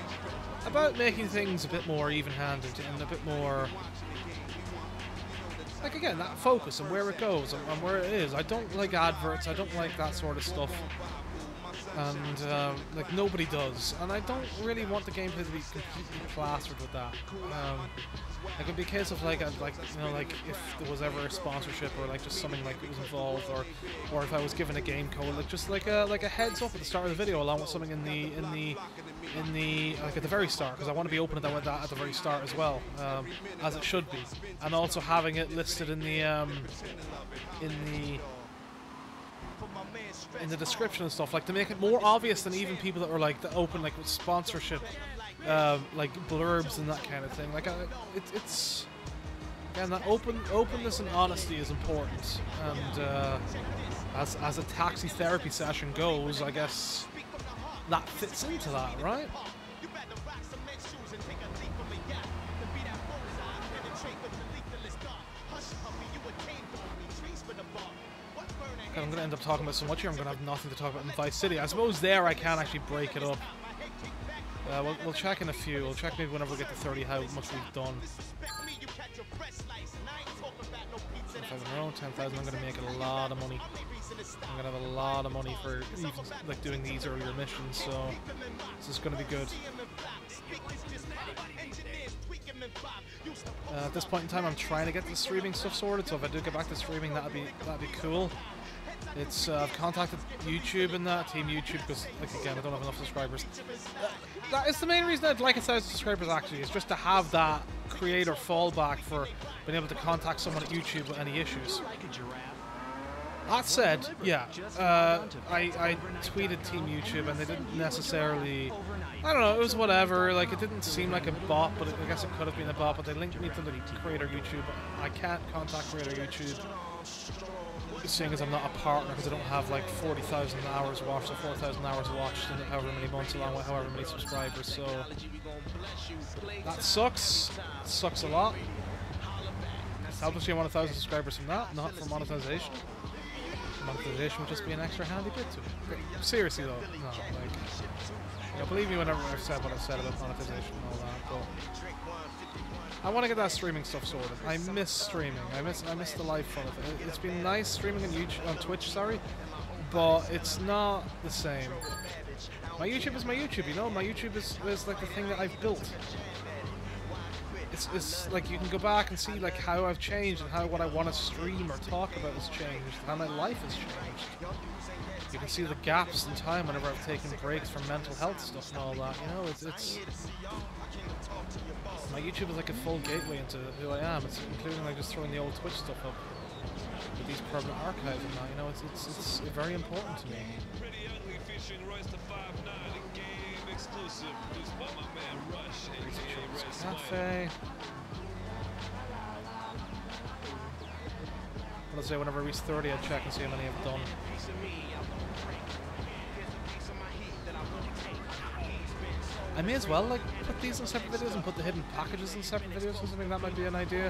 about making things a bit more even-handed and a bit more like again, that focus and where it goes and, and where it is. I don't like adverts. I don't like that sort of stuff. And um, like nobody does, and I don't really want the gameplay to be completely plastered with that. Um, like it'd be a case of like, I'd like you know, like if there was ever a sponsorship or like just something like it was involved, or or if I was given a game code, like just like a like a heads up at the start of the video, along with something in the in the in the like at the very start, because I want to be open with that at the very start as well, um, as it should be, and also having it listed in the um, in the. in the description and stuff, like to make it more obvious than even people that are like the open like with sponsorship, um, like blurbs and that kind of thing. Like uh, it, it's again that open openness and honesty is important. And uh, as as a taxi therapy session goes, I guess that fits into that, right? I'm going to end up talking about so much here, I'm going to have nothing to talk about in Vice City. I suppose there I can actually break it up. Uh, we'll, we'll check in a few. We'll check maybe whenever we get to thirty how much we've done. ten thousand, I'm going to make a lot of money. I'm going to have a lot of money for even like doing these earlier missions, so this is going to be good. Uh, at this point in time, I'm trying to get the streaming stuff sorted, so if I do get back to streaming, that'd be that'd be cool. It's uh, I've contacted YouTube and that team YouTube because, like, again, I don't have enough subscribers. Uh, that is the main reason I'd like a thousand subscribers. Actually, is just to have that creator fallback for being able to contact someone at YouTube with any issues. That said, yeah, uh, I, I tweeted Team YouTube and they didn't necessarily, I don't know, it was whatever, like it didn't seem like a bot, but it, I guess it could have been a bot, but they linked me to the creator YouTube. I can't contact creator YouTube, seeing as I'm not a partner, because I don't have like forty thousand hours watched or four thousand hours watched in however many months along with however many subscribers, so that sucks, it sucks a lot. Selfishly I want a thousand subscribers from that, not for monetization. Monetization would just be an extra handy bit to it. Seriously though, no, like, you know, believe me whenever I've said what I've said about monetization and all that, but I want to get that streaming stuff sorted. I miss streaming. I miss I miss the live fun of it. It's been nice streaming on YouTube, on Twitch, sorry, but it's not the same. My YouTube is my YouTube, you know. My YouTube is, is like the thing that I've built. It's, it's like you can go back and see like how I've changed and how what I want to stream or talk about has changed, how my life has changed. You can see the gaps in time whenever I've taken breaks from mental health stuff and all that. You know, it's, it's my YouTube is like a full gateway into who I am. It's including like just throwing the old Twitch stuff up with these permanent archives and that. You know, it's it's it's very important to me. Cafe. I'll say whenever I reach thirty, I'll check and see how many I've done. I may as well like put these in separate videos and put the hidden packages in separate videos or something. That might be an idea.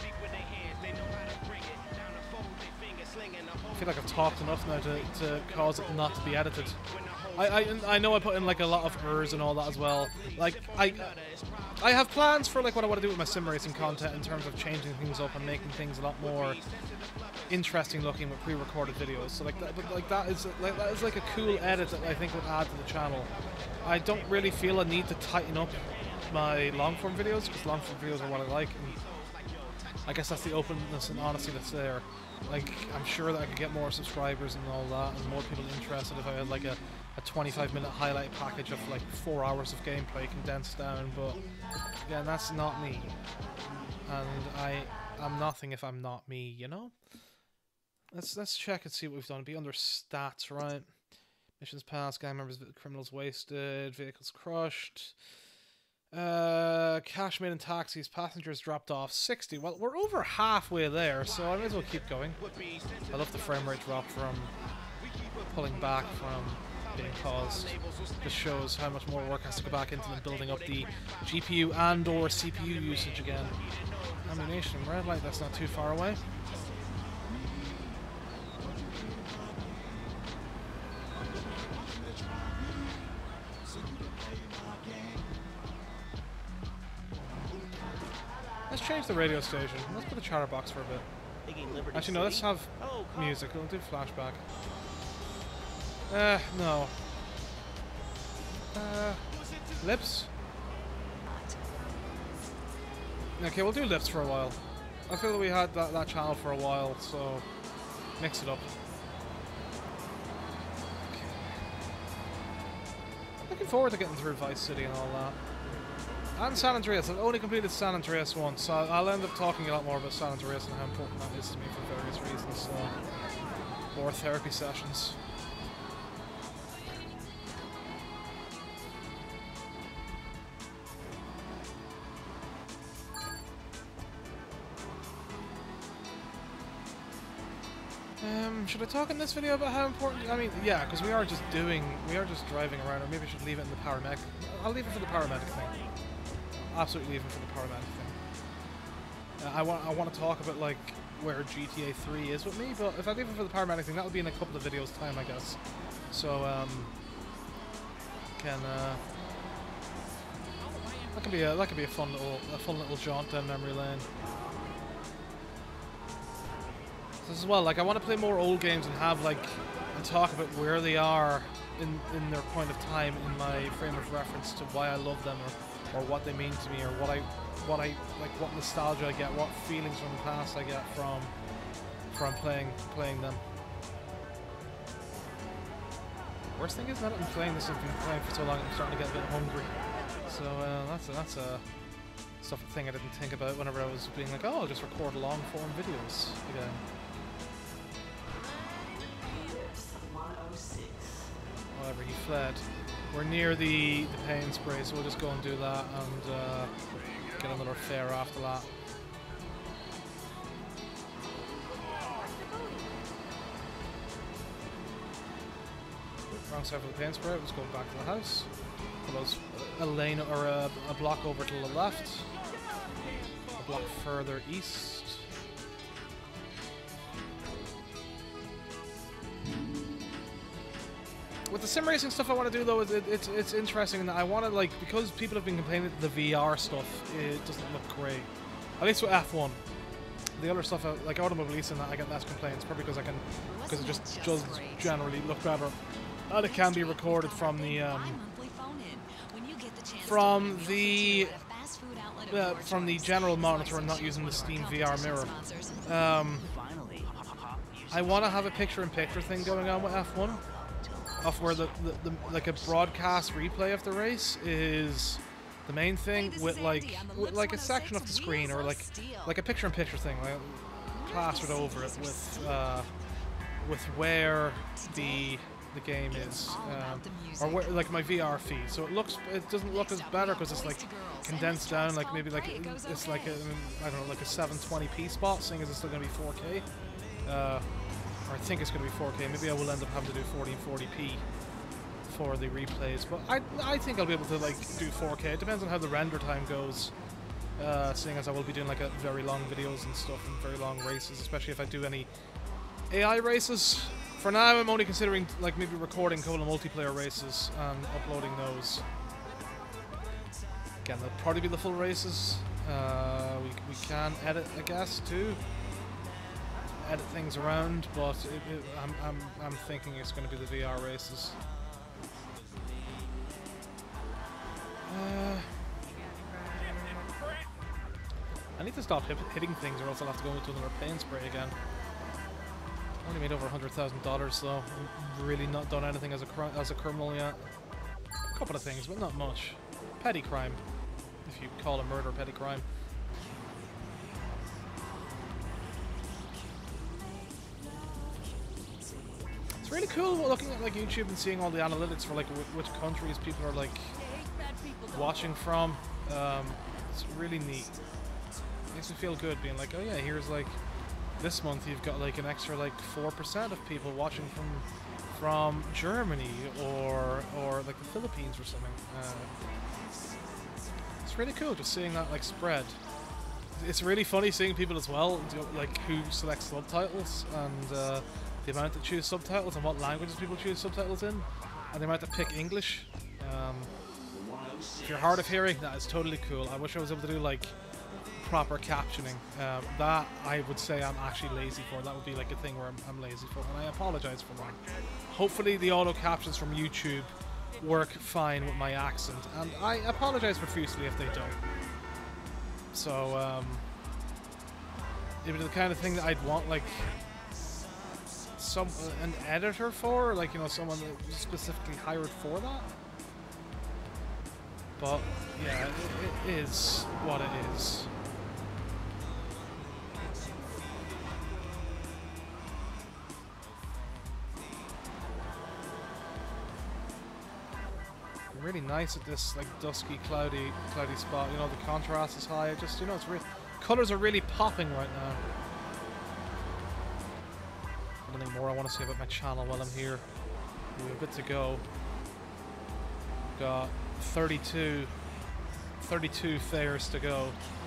I feel like I've talked enough now to, to cause it not to be edited. I, I I know I put in like a lot of ers and all that as well. Like I I have plans for like what I want to do with my sim racing content in terms of changing things up and making things a lot more interesting looking with pre-recorded videos. So like that, but like that is like that is like a cool edit that I think would add to the channel. I don't really feel a need to tighten up my long form videos because long form videos are what I like. And I guess that's the openness and honesty that's there. Like, I'm sure that I could get more subscribers and all that, and more people interested if I had like a, a twenty-five minute highlight package of like four hours of gameplay condensed down, but again, that's not me. And I, I'm nothing if I'm not me, you know? Let's let's check and see what we've done. It'd be under stats, right? Missions passed, gang members, criminals wasted, vehicles crushed. Uh, cash made in taxis, passengers dropped off, sixty. Well, we're over halfway there, so I may as well keep going. I love the frame rate drop from pulling back from being paused. This shows how much more work has to go back into them building up the G P U and or C P U usage again. Ammunition, red light, that's not too far away. Let's change the radio station. Let's put a chatterbox for a bit. Actually, no, let's have music. We'll do flashback. Uh, no. Uh, lips? Okay, we'll do lips for a while. I feel that we had that, that channel for a while, so mix it up. Okay. Looking forward to getting through Vice City and all that. And San Andreas. I've only completed San Andreas once, so I'll end up talking a lot more about San Andreas and how important that is to me for various reasons. So, more therapy sessions. Um, should I talk in this video about how important? I mean, yeah, because we are just doing, we are just driving around, or maybe I should leave it in the paramedic. I'll leave it for the paramedic thing. Absolutely leave it for the paramedic thing. Uh, I want, I want to talk about like where G T A three is with me, but if I leave it for the paramedic thing, that'll be in a couple of videos' time, I guess. So, um, can uh, that can be a that can be a fun little a fun little jaunt down memory lane. As well, like I want to play more old games and have like and talk about where they are in in their point of time in my frame of reference to why I love them or, or what they mean to me or what I what I like what nostalgia I get, what feelings from the past I get from from playing playing them. Worst thing is now that I'm playing this, I've been playing for so long, I'm starting to get a bit hungry. So uh, that's a, that's a stuff a thing I didn't think about whenever I was being like, oh, I'll just record long form videos again. Whatever, he fled. We're near the, the pain spray, so we'll just go and do that and uh, get another fare after that. Wrong side for the pain spray, let's go back to the house. Follows a lane or a, a block over to the left. A block further east. With the sim racing stuff I want to do though, is it, it's it's interesting that I want to like because people have been complaining that the V R stuff it doesn't look great. At least with F one. The other stuff like automobile leasing that I get less complaints, probably because I can because it just does generally look better, and it can be recorded from the um, from the uh, from the general monitor and not using the Steam V R mirror. Um, I want to have a picture-in-picture thing going on with F one. Of where the, the, the like a broadcast replay of the race is the main thing with like with like a section of the screen or like like a picture-in-picture thing like plastered over it with uh, with where the the game is um, or where, like my V R feed, so it looks it doesn't look as better because it's like condensed down like maybe like it's like a, I don't know like a seven twenty p spot, seeing as it's still gonna be four K. Uh, I think it's going to be four K. Maybe I will end up having to do fourteen forty p for the replays, but I I think I'll be able to like do four K. It depends on how the render time goes. Uh, seeing as I will be doing like a very long videos and stuff and very long races, especially if I do any A I races. For now, I'm only considering like maybe recording a couple of multiplayer races and uploading those. Again, they'll probably be the full races. Uh, we we can edit, I guess, too. Edit things around, but it, it, I'm, I'm, I'm thinking it's going to be the V R races. Uh, I need to stop hit, hitting things or else I'll have to go into another pain spray again. I only made over one hundred thousand dollars, so I've really not done anything as a, cri as a criminal yet. A couple of things, but not much. Petty crime, if you call a murder petty crime. It's really cool looking at like YouTube and seeing all the analytics for like w which countries people are like watching from. Um, it's really neat. It makes me feel good being like, oh yeah, here's like this month you've got like an extra like four percent of people watching from from Germany or or like the Philippines or something. Uh, it's really cool just seeing that like spread. It's really funny seeing people as well like who select subtitles and. Uh, The amount that choose subtitles and what languages people choose subtitles in, and the amount that pick English. Um, if you're hard of hearing, that is totally cool. I wish I was able to do like proper captioning. Um, that I would say I'm actually lazy for. That would be like a thing where I'm, I'm lazy for, and I apologize for that. Hopefully the auto captions from YouTube work fine with my accent, and I apologize profusely if they don't. So, um, it would be the kind of thing that I'd want, like, some uh, an editor for, like, you know, someone that was specifically hired for that. But yeah, it, it is what it is. Really nice at this like dusky, cloudy, cloudy spot. You know, the contrast is high. It just, you know, it's real. Colors are really popping right now. Anything more I want to say about my channel while I'm here? We have a bit to go. Got thirty-two, thirty-two fairs to go.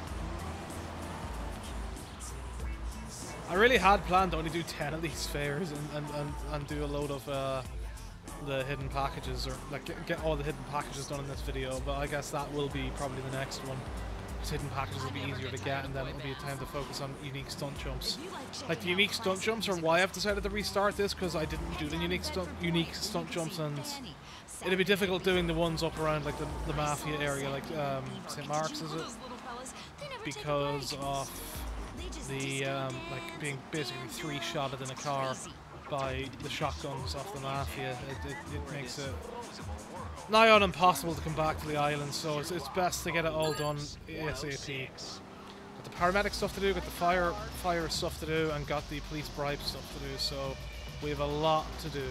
I really had planned to only do ten of these fairs and and and, and do a load of. Uh, the hidden packages, or like get, get all the hidden packages done in this video, but I guess that will be probably the next one, because hidden packages will be easier to get, and then it'll be a time to focus on unique stunt jumps. Like the unique stunt jumps are why I've decided to restart this, because I didn't do the unique stunt unique stunt jumps, and it'd be difficult doing the ones up around like the, the Mafia area, like um, Saint Mark's, is it? Because of the um, like being basically three shotted in a car by the shotguns off the Mafia. It, it, it makes it nigh on impossible to come back to the island, so it's, it's best to get it all done ASAP. Got the paramedic stuff to do, got the fire fire stuff to do, and got the police bribe stuff to do, so we have a lot to do.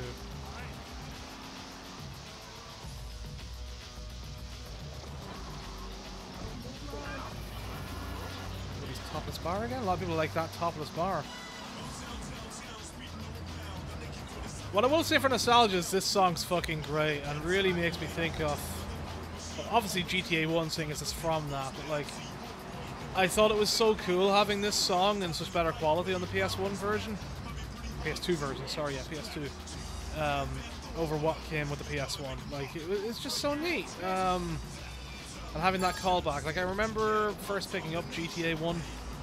He's topless bar again? A lot of people like that topless bar. What I will say for nostalgia is this song's fucking great and really makes me think of, well, obviously G T A one seeing as it's from that, but like, I thought it was so cool having this song in such better quality on the P S one version, P S two version, sorry, yeah, P S two, um, over what came with the P S one. Like, it, it's just so neat, um, and having that callback. Like, I remember first picking up G T A one,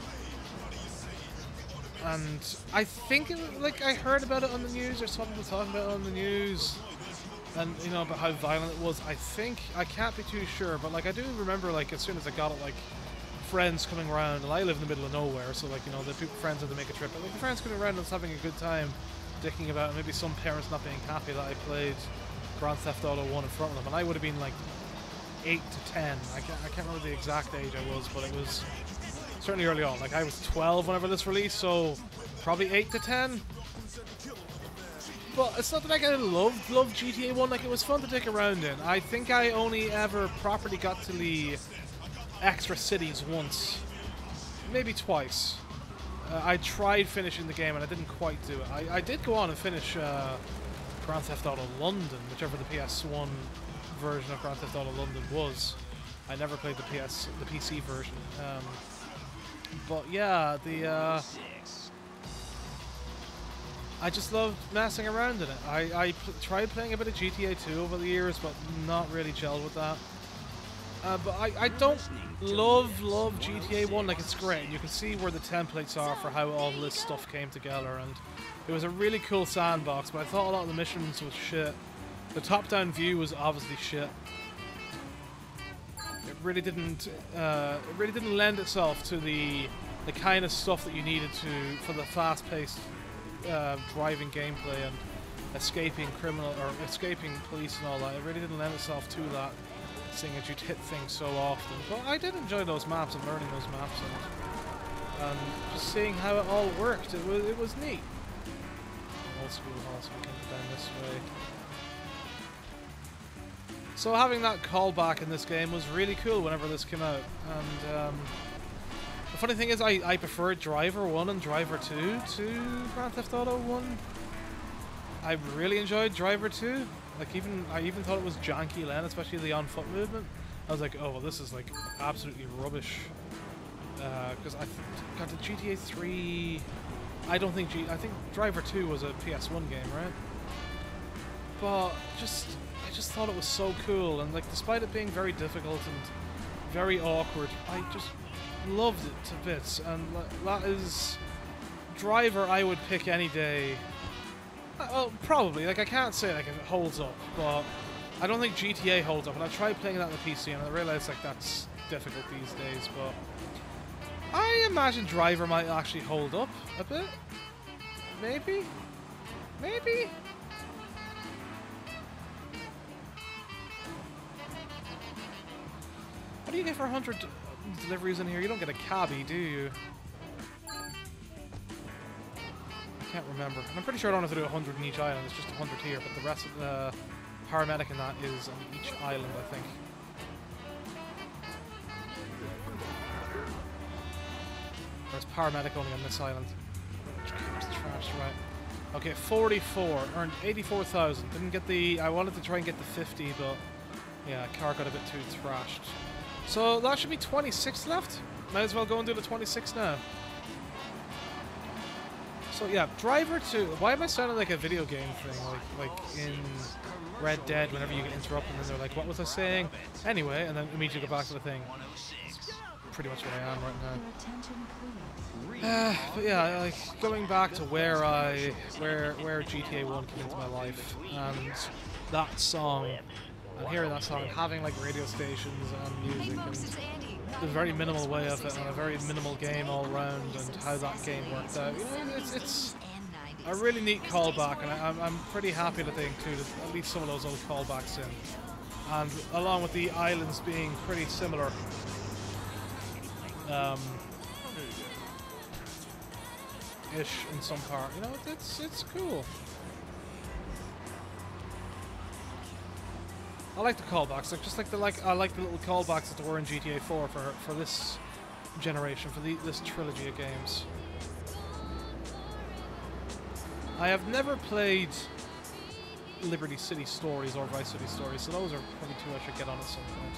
and I think, it, like, I heard about it on the news, or something was talking about it on the news, and, you know, about how violent it was. I think, I can't be too sure, but, like, I do remember, like, as soon as I got it, like, friends coming around, and I live in the middle of nowhere, so, like, you know, the people, friends had to make a trip, but, like, the friends coming around and just having a good time, dicking about, maybe some parents not being happy that I played Grand Theft Auto one in front of them, and I would have been, like, eight to ten. I can't, I can't remember the exact age I was, but it was certainly early on. Like, I was twelve whenever this released, so probably eight to ten. But it's not that like I loved, loved G T A one, like, it was fun to dick around in. I think I only ever properly got to the extra cities once. Maybe twice. Uh, I tried finishing the game and I didn't quite do it. I, I did go on and finish uh, Grand Theft Auto London, whichever the P S one version of Grand Theft Auto London was. I never played the P S, the P C version. Um, but yeah, the uh, I just loved messing around in it. I, I pl tried playing a bit of G T A two over the years, but not really gelled with that. Uh, but I, I don't love, love G T A one. Like, it's great. You can see where the templates are for how all this stuff came together, and it was a really cool sandbox, but I thought a lot of the missions was shit. The top-down view was obviously shit. It really didn't, uh, it really didn't lend itself to the the kind of stuff that you needed to for the fast-paced uh, driving gameplay and escaping criminal or escaping police and all that. It really didn't lend itself to that, seeing as you'd hit things so often. But I did enjoy those maps and learning those maps and, and just seeing how it all worked. It was it was neat. Old school house, we can go down this way. So having that callback in this game was really cool whenever this came out. And um, the funny thing is, I, I preferred Driver one and Driver two to Grand Theft Auto one. I really enjoyed Driver two. Like, even I even thought it was janky then, especially the on-foot movement. I was like, oh, well, this is like absolutely rubbish. Because uh, I got the G T A three. I don't think G. I think Driver two was a P S one game, right? But just. I just thought it was so cool, and like, despite it being very difficult and very awkward, I just loved it to bits, and that is driver I would pick any day. Well, probably. Like, I can't say like if it holds up, but I don't think G T A holds up. And I tried playing that on the P C, and I realized like that's difficult these days. But I imagine Driver might actually hold up a bit. Maybe, maybe. What do you get for one hundred deliveries in here? You don't get a cabbie, do you? I can't remember. I'm pretty sure I don't have to do one hundred in each island. It's just one hundred here, but the rest of the paramedic in that is on each island, I think. There's paramedic only on this island. It's trashed, right. Okay, forty-four. Earned eighty-four thousand. Didn't get the... I wanted to try and get the fifty, but... yeah, car got a bit too thrashed. So that should be twenty-six left. Might as well go and do the twenty-six now. So yeah, Driver two. Why am I sounding like a video game thing? Like like in Red Dead, whenever you get interrupted and they're like, what was I saying? Anyway, and then immediately go back to the thing. It's pretty much what I am right now. Uh, but yeah, like going back to where I where where G T A one came into my life, and that song, and hearing that song, and having like radio stations and music, and the very minimal way of it, and a very minimal game all around, and how that game worked out. You know, it's it's a really neat callback, and I, I'm I'm pretty happy to think too that at least some of those old callbacks in, and along with the islands being pretty similar. Um, ish in some part, you know, it's it's cool. I like the callbacks, like just like the like I like the little callbacks that there were in G T A four for for this generation, for the, this trilogy of games. I have never played Liberty City Stories or Vice City Stories, so those are probably two I should get on at some point.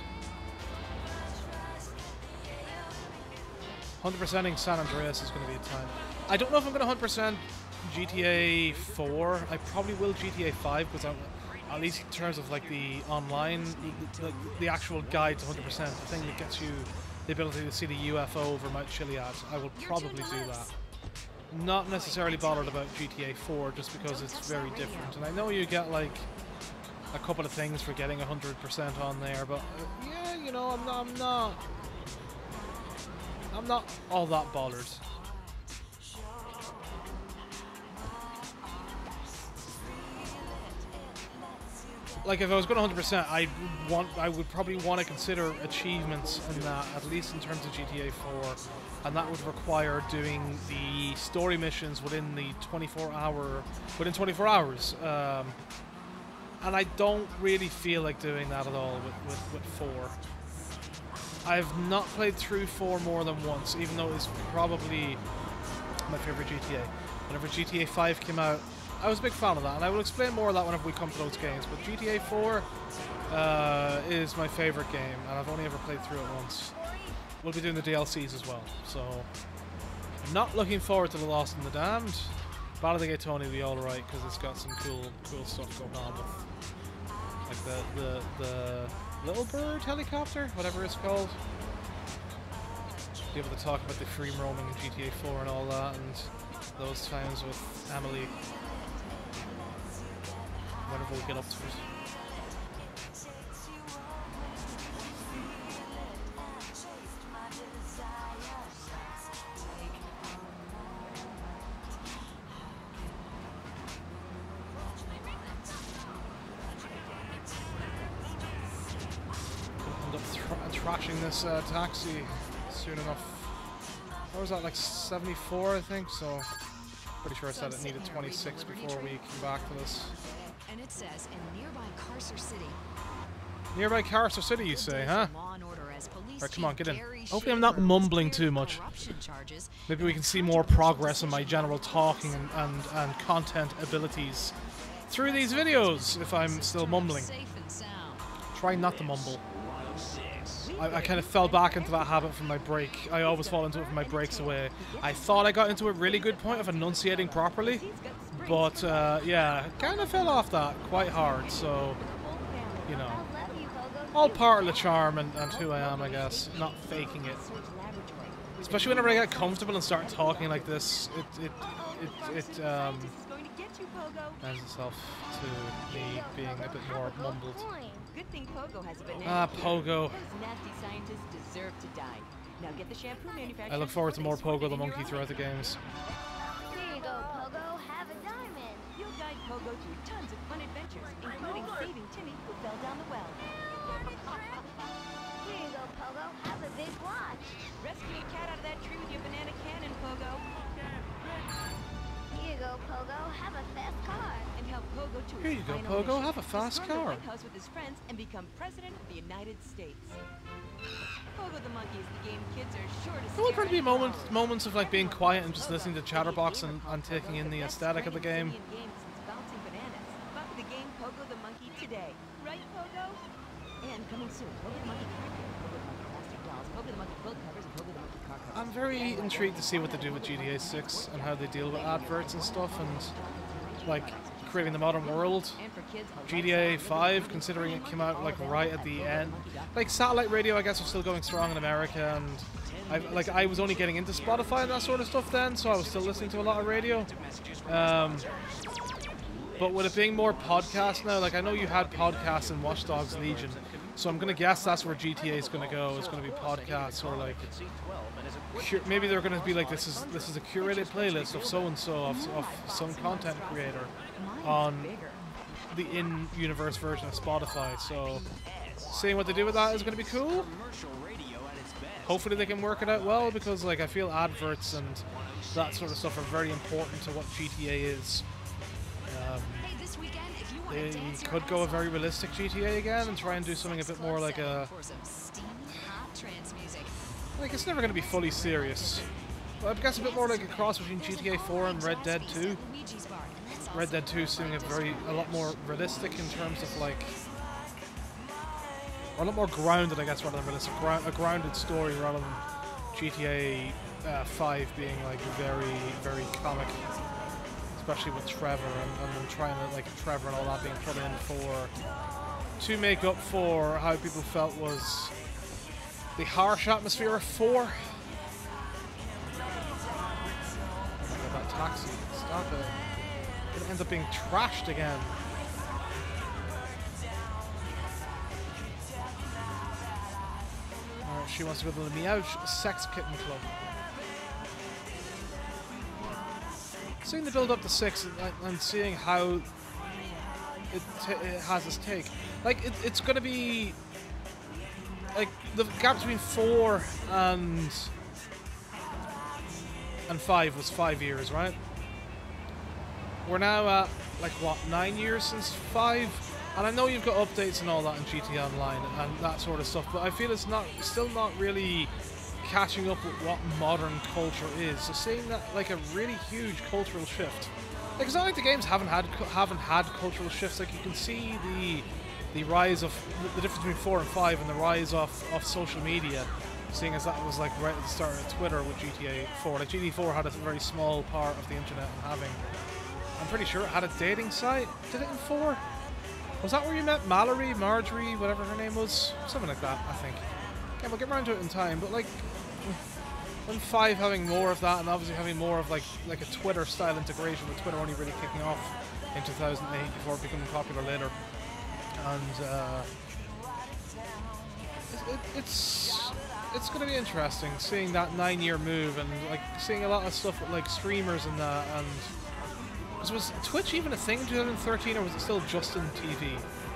one hundred percenting San Andreas is going to be a time. I don't know if I'm going to one hundred percent G T A four. I probably will G T A five, because at least in terms of like the online, the, the, the actual guide to one hundred percent, the thing that gets you the ability to see the U F O over Mount Chiliad, I will probably do that. Not necessarily bothered about G T A four, just because it's very different. And I know you get like a couple of things for getting one hundred percent on there, but uh, yeah, you know, I'm not, I'm not, I'm not all that bothered. Like if I was going one hundred percent, I want, I would probably want to consider achievements in that, at least in terms of G T A four, and that would require doing the story missions within the twenty-four hour, within twenty-four hours. Um, and I don't really feel like doing that at all with, with, with four. I've not played through four more than once, even though it's probably my favorite G T A. Whenever G T A five came out, I was a big fan of that, and I will explain more of that whenever we come to those games. But G T A four uh, is my favorite game, and I've only ever played through it once. We'll be doing the D L Cs as well, so not looking forward to The Lost and the Damned. Battle of the Gatoni will be alright, because it's got some cool cool stuff going on with like the, the, the Little Bird helicopter, whatever it's called. Be able to talk about the free roaming in G T A four and all that, and those times with Emily. Whenever we get up to it. End up thr trashing this uh, taxi soon enough. What was that, like seventy-four, I think? So, pretty sure I said it needed twenty-six before we came back to this. And it says in nearby Carcer City. Nearby Carcer City, you say, huh? Alright, come on, get in. Hopefully I'm not mumbling too much. Maybe we can see more progress in my general talking and, and, and content abilities through these videos, if I'm still mumbling. Try not to mumble. I, I kind of fell back into that habit from my break. I always fall into it from my breaks away. I thought I got into a really good point of enunciating properly, but uh, yeah, kind of fell off that quite hard, so, you know, all part of the charm and, and who I am, I guess, not faking it. Especially whenever I get comfortable and start talking like this, it it it, it um lends itself to me being a bit more mumbled. Good thing Pogo has a banana. Ah, Pogo. Those nasty scientists deserve to die. Now get the shampoo manufacturer. I look forward to more Pogo the monkey throughout the games. Here you go, Pogo. Have a diamond. You'll guide Pogo through tons of fun adventures, including saving Timmy who fell down the well. Here you go, Pogo. Have a big watch. Rescue your cat out of that tree with your banana cannon, Pogo. Here you go, Pogo. Have a fast car. And help Pogo to his Here you go, final Pogo. mission, Have a fast destroy the car. White House with his friends and become president of the United States. Pogo the monkey is the game kids are sure to There will stare probably be at. moments moments of like being quiet and just listening to Chatterbox and, and taking in the aesthetic of the game. Game since bouncing bananas. Buy the game Pogo the monkey today. Right, Pogo? And coming soon, Pogo the monkey car care, Pogo the monkey plastic dolls, Pogo the monkey quilt covers, and Pogo the monkey car covers. I'm very intrigued to see what they do with G T A six and how they deal with adverts and stuff and like creating the modern world. And for kids, a G T A five, considering it came out like right at the end. Like satellite radio, I guess, was still going strong in America, and I like I was only getting into Spotify and that sort of stuff then, so I was still listening to a lot of radio. Um, but with it being more podcast now, like I know you had podcasts in Watch Dogs Legion, so I'm gonna guess that's where G T A is gonna go. It's gonna be podcasts or like cur maybe they're gonna be like this is this is a curated playlist of so and so of, of some content creator on the in-universe version of Spotify. So seeing what they do with that is gonna be cool. Hopefully they can work it out well, because like I feel adverts and that sort of stuff are very important to what G T A is. Um, Hey, this weekend, if you want They to dance your could ass go a off, very realistic G T A again and try and do something a bit more like a... for some steamy hot trance music. Like, it's never going to be fully serious. But I guess a bit more like a cross between G T A four and Red Dead two. Red Dead two seeming a very, a lot more realistic in terms of like... Or a lot more grounded, I guess, rather than realistic. Grou a grounded story rather than G T A uh, five being like very, very comic. Especially with Trevor and, and them trying to, like, Trevor and all that being put in for... to make up for how people felt was the harsh atmosphere of four. That taxi, stop it. It ends up being trashed again. Alright, she wants to go to the Meowch Sex Kitten Club. Seeing the build up to six and, and seeing how it, t it has its take, like it, it's going to be like the gap between four and and five was five years, right? We're now at like what, nine years since five, and I know you've got updates and all that in G T A Online and that sort of stuff, but I feel it's not still not really catching up with what modern culture is. So seeing that like a really huge cultural shift, like it's not like the games haven't had haven't had cultural shifts. Like you can see the the rise of the difference between four and five and the rise of of social media. Seeing as that was like right at the start of Twitter with G T A four. Like G T A four had a very small part of the internet and having, I'm pretty sure it had a dating site. Did it in four? Was that where you met Mallory, Marjorie, whatever her name was? Something like that, I think. Yeah, we'll get around to it in time, but like when five having more of that and obviously having more of like like a Twitter style integration, with Twitter only really kicking off in two thousand eight before becoming popular later. And uh, it, it, it's it's going to be interesting seeing that nine year move and like seeing a lot of stuff with like streamers and that. And was, was Twitch even a thing in two thousand thirteen, or was it still just in T V?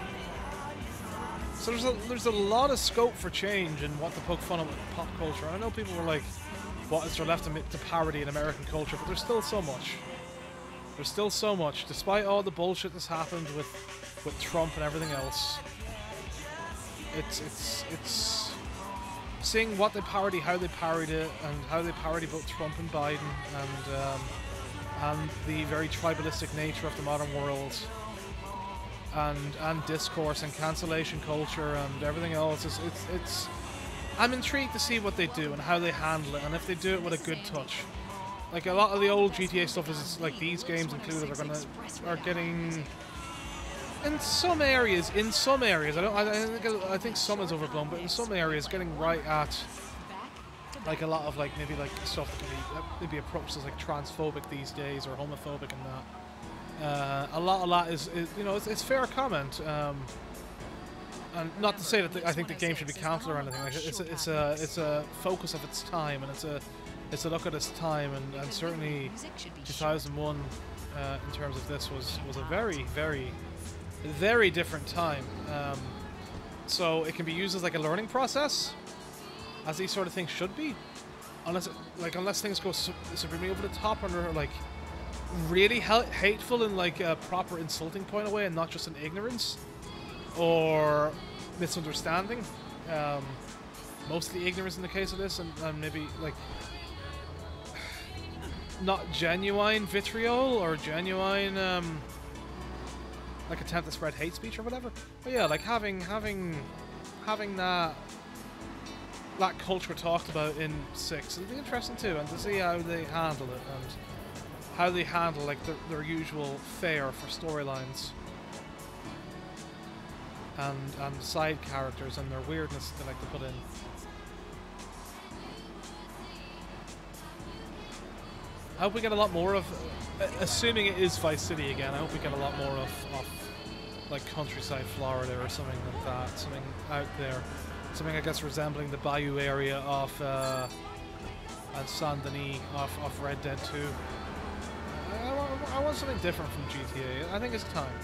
So there's a, there's a lot of scope for change in what to poke fun at with pop culture. I know people were like, what is there left to, to parody in American culture? But there's still so much. There's still so much. Despite all the bullshit that's happened with, with Trump and everything else, it's, it's, it's seeing what they parody, how they parodied it, and how they parody both Trump and Biden, and, um, and the very tribalistic nature of the modern world. And, and discourse and cancellation culture and everything else. It's, it's, it's, I'm intrigued to see what they do and how they handle it, and if they do it with a good touch. Like a lot of the old G T A stuff is like these games included are gonna are getting in some areas. In some areas, I don't. I, I think I think some is overblown, but in some areas, getting right at like a lot of like maybe like stuff that can be uh, maybe approached as like transphobic these days or homophobic and that. Uh, a lot, a lot is, is you know it's, it's fair comment. Um, and not to say that the, I think the game should be cancelled or anything. Like it's a, it's a it's a focus of its time, and it's a it's a look at its time, and, and certainly two thousand one uh, in terms of this was was a very very very different time. Um, so it can be used as like a learning process, as these sort of things should be, unless it, like unless things go su supremely over the top and are like really hateful in like a proper insulting point of way, and not just in ignorance or misunderstanding. Um, mostly ignorance in the case of this, and, and maybe like not genuine vitriol or genuine um, like attempt to spread hate speech or whatever. But yeah, like having having having that that culture talked about in six it'll be interesting too, and to see how they handle it and how they handle like their, their usual fare for storylines and and side characters and their weirdness they like to put in. I hope we get a lot more of, uh, assuming it is Vice City again, I hope we get a lot more of, of like countryside Florida or something like that, something out there. Something I guess resembling the Bayou area of uh, and Saint Denis of, of Red Dead two. I, I, want, I want something different from G T A. I think it's time.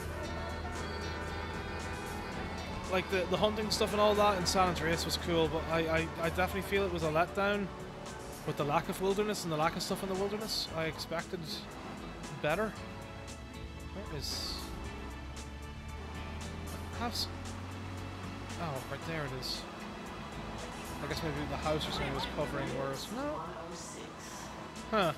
Like the, the hunting stuff and all that in San Andreas was cool, but I, I, I definitely feel it was a letdown with the lack of wilderness and the lack of stuff in the wilderness. I expected better. Where is... Have some... Oh, right there it is. I guess maybe the house or something was covering whereas... No. Huh.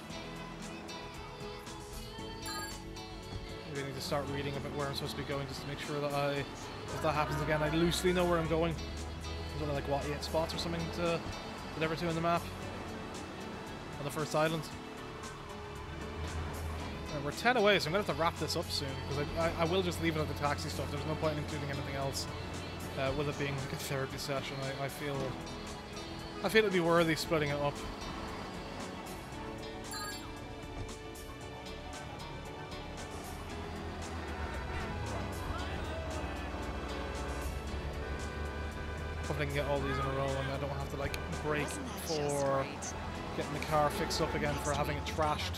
Maybe I need to start reading about where I'm supposed to be going just to make sure that I... If that happens again, I loosely know where I'm going. There's only like, what, eight spots or something to deliver to in the map? On the first island. Uh, we're ten away, so I'm going to have to wrap this up soon, because I, I, I will just leave it at the taxi stuff. There's no point in including anything else. Uh, with it being like a therapy session, I, I feel I feel it'd be worthy splitting it up. Hopefully I can get all these in a row and I don't have to like break for getting the car fixed up again for having it trashed.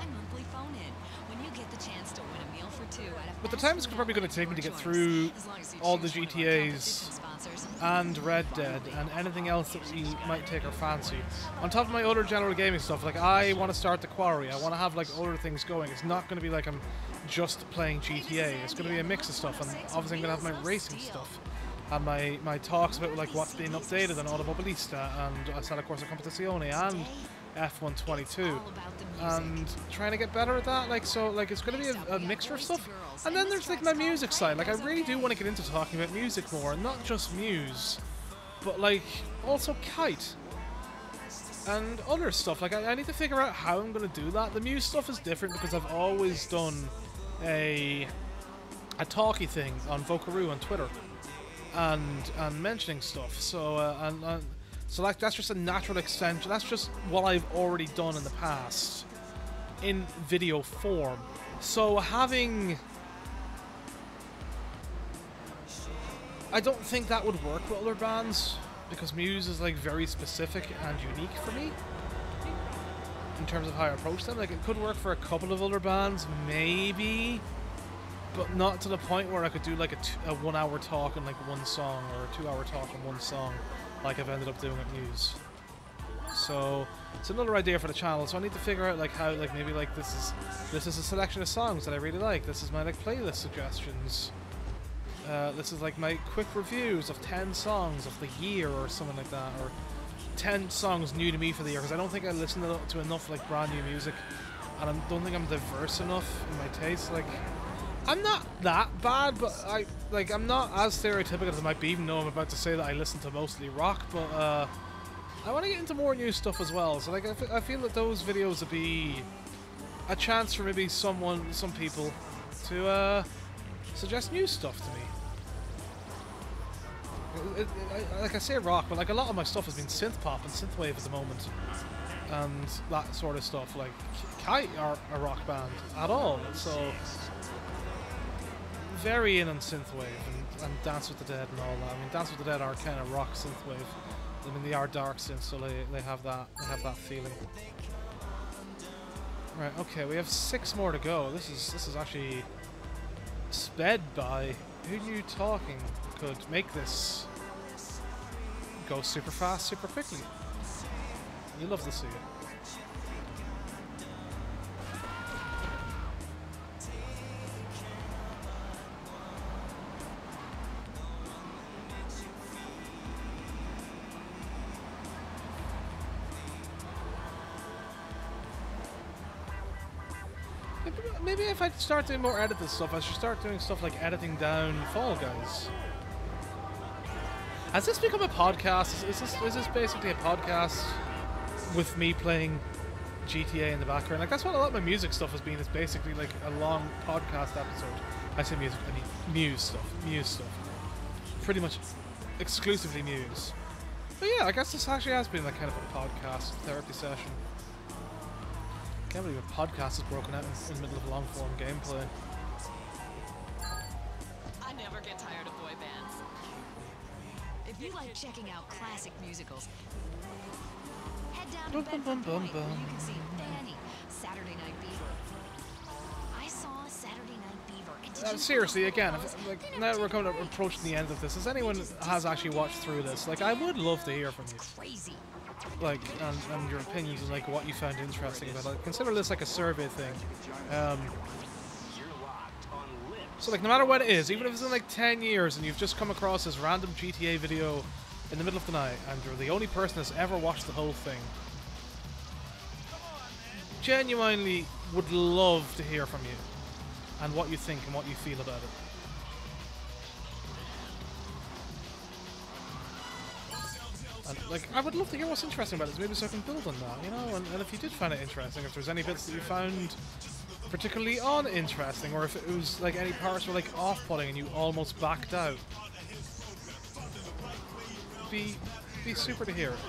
But the time it's probably going to take me to get through all the G T As and Red Dead and anything else that we might take our fancy. On top of my other general gaming stuff, like I want to start the Quarry. I want to have like other things going. It's not going to be like I'm just playing G T A. It's going to be a mix of stuff, and obviously I'm going to have my racing stuff and my, my talks about like what's being updated on Automobilista, and I said of course a Competizione and F one twenty-two, and trying to get better at that. Like so, like it's going to be a, a mixture of stuff. And then there's like my music side. Like I really do want to get into talking about music more, and not just Muse, but like also Kite and other stuff. Like I, I need to figure out how I'm going to do that. The Muse stuff is different because I've always done a a talky thing on Vocaroo on Twitter and and mentioning stuff. So uh, and. and So like that's just a natural extension. That's just what I've already done in the past in video form. So having... I don't think that would work with other bands because Muse is like very specific and unique for me in terms of how I approach them. Like it could work for a couple of other bands, maybe, but not to the point where I could do like a, t a one hour talk on like one song or a two hour talk on one song, like I've ended up doing at Muse. So it's another idea for the channel. So I need to figure out like how like maybe like this is this is a selection of songs that I really like. This is my like playlist suggestions. Uh, this is like my quick reviews of ten songs of the year or something like that, or ten songs new to me for the year, because I don't think I listen to, to enough like brand new music, and I don't think I'm diverse enough in my taste. Like I'm not that bad, but I like I'm not as stereotypical as I might be, even though I'm about to say that I listen to mostly rock. But uh, I want to get into more new stuff as well. So like I, f I feel that those videos would be a chance for maybe someone, some people, to uh, suggest new stuff to me. It, it, I, like I say rock, but like a lot of my stuff has been synth pop and synthwave at the moment, and that sort of stuff. Like Kite are a rock band at all, so very in on synthwave and, and Dance with the Dead and all that. I mean, Dance with the Dead are kind of rock synthwave. I mean, they are dark synth, so they they have that they have that feeling. Right. Okay, we have six more to go. This is this is actually sped by. Who knew talking could make this go super fast, super quickly? You love to see it. Maybe if I start doing more edited stuff, I should start doing stuff like editing down Fall Guys. Has this become a podcast? Is, is this is this basically a podcast with me playing G T A in the background? Like that's what a lot of my music stuff has been. It's basically like a long podcast episode. I say music, I mean Muse stuff. Muse stuff. Pretty much exclusively Muse. But yeah, I guess this actually has been like kind of a podcast therapy session. I can't believe a podcast is broken out in, in the middle of long form gameplay. I never get tired of boy bands. If you like checking out classic musicals, head down to Bedford Point where you can see Fanny, Saturday Night Beaver. I saw Saturday Night Beaver. And did Uh, you seriously, know again, those? if, like They're now not we're coming up, too approaching the end of this. If anyone has actually watched through this, like I would love to hear from you. crazy. Like and, and your opinions and like what you found interesting about it. Like, consider this like a survey thing. Um, so like no matter what it is, even if it's in like ten years and you've just come across this random G T A video in the middle of the night and you're the only person that's ever watched the whole thing, genuinely would love to hear from you and what you think and what you feel about it. And, like, I would love to hear what's interesting about it, maybe so I can build on that, you know? And, and if you did find it interesting, if there's any bits that you found particularly uninteresting, or if it was, like, any parts were, like, off-putting and you almost backed out, be, be super to hear it.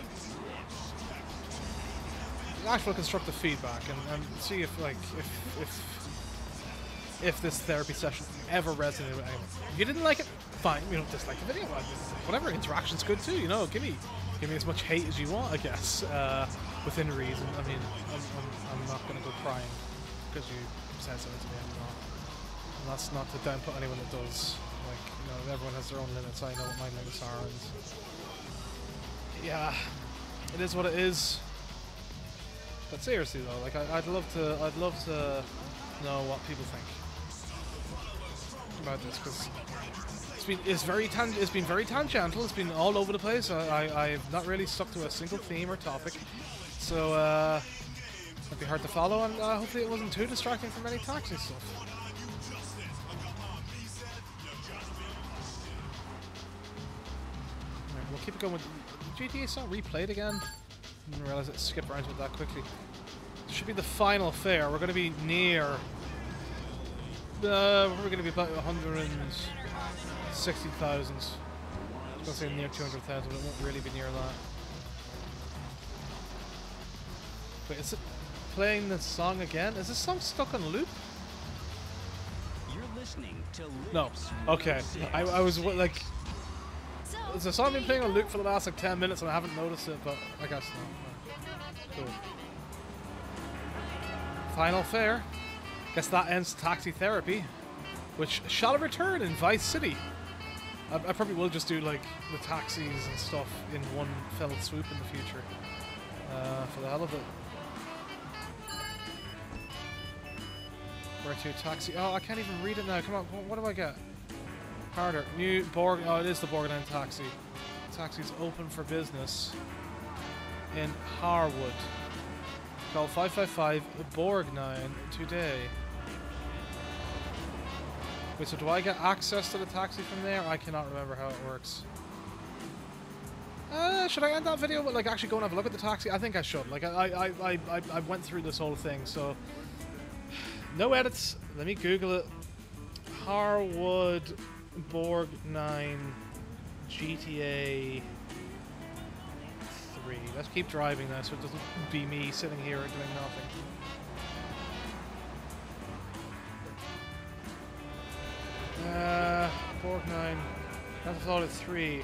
Actual constructive feedback, and, and see if, like, if, if, if this therapy session ever resonated with anyone. If you didn't like it, fine, you know, dislike the video. Whatever, interaction's good too, you know, give me Give me as much hate as you want, I guess, uh, within reason. I mean, I'm, I'm, I'm not going to go crying because you said something to me. I'm not. And that's not to downput anyone that does. Like, you know, everyone has their own limits. I know what my limits are. And yeah, it is what it is. But seriously though, like, I, I'd love to, I'd love to know what people think about this, because It's been it's very tan it's been very tangential. It's been all over the place. I, I I've not really stuck to a single theme or topic, so uh, it'd be hard to follow. And uh, hopefully it wasn't too distracting from any taxi stuff. Right, we'll keep it going with G T A. Song replayed again. Didn't realize it skipped around to it that quickly. It should be the final fare. We're going to be near. Uh, we're going to be about one hundred sixty thousand. I was going to say near two hundred thousand, but it won't really be near that. Wait, is it playing the song again? Is this song stuck on loop? You're listening to No. Okay. I, I was like, has the song been playing on loop for the last like ten minutes and I haven't noticed it, but I guess not. Cool. Final fare. Guess that ends taxi therapy, which shall return in Vice City. I, I probably will just do like the taxis and stuff in one fell swoop in the future, uh, for the hell of it. Where to taxi? Oh, I can't even read it now. Come on, what, what do I get? Harder. New Borg. Oh, it is the Borgnine taxi. Taxi's open for business in Harwood. Call five five five Borgnine today. Wait, so do I get access to the taxi from there? I cannot remember how it works. Uh, should I end that video with like actually go and have a look at the taxi? I think I should. Like I, I, I, I, I went through this whole thing, so no edits. Let me Google it. Harwood Borgnine G T A three. Let's keep driving now so it doesn't be me sitting here doing nothing. Uh, Borg nine. Grand Theft Auto three.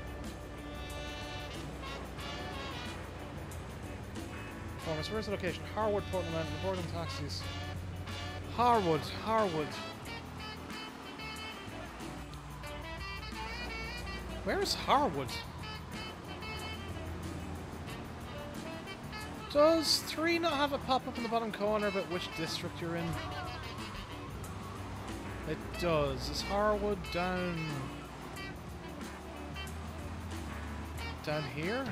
Performance. Where's the location? Harwood, Portland, and Portland taxis. Harwood, Harwood. Where is Harwood? Does three not have a pop-up in the bottom corner about which district you're in? It does. Is Harwood down... down here?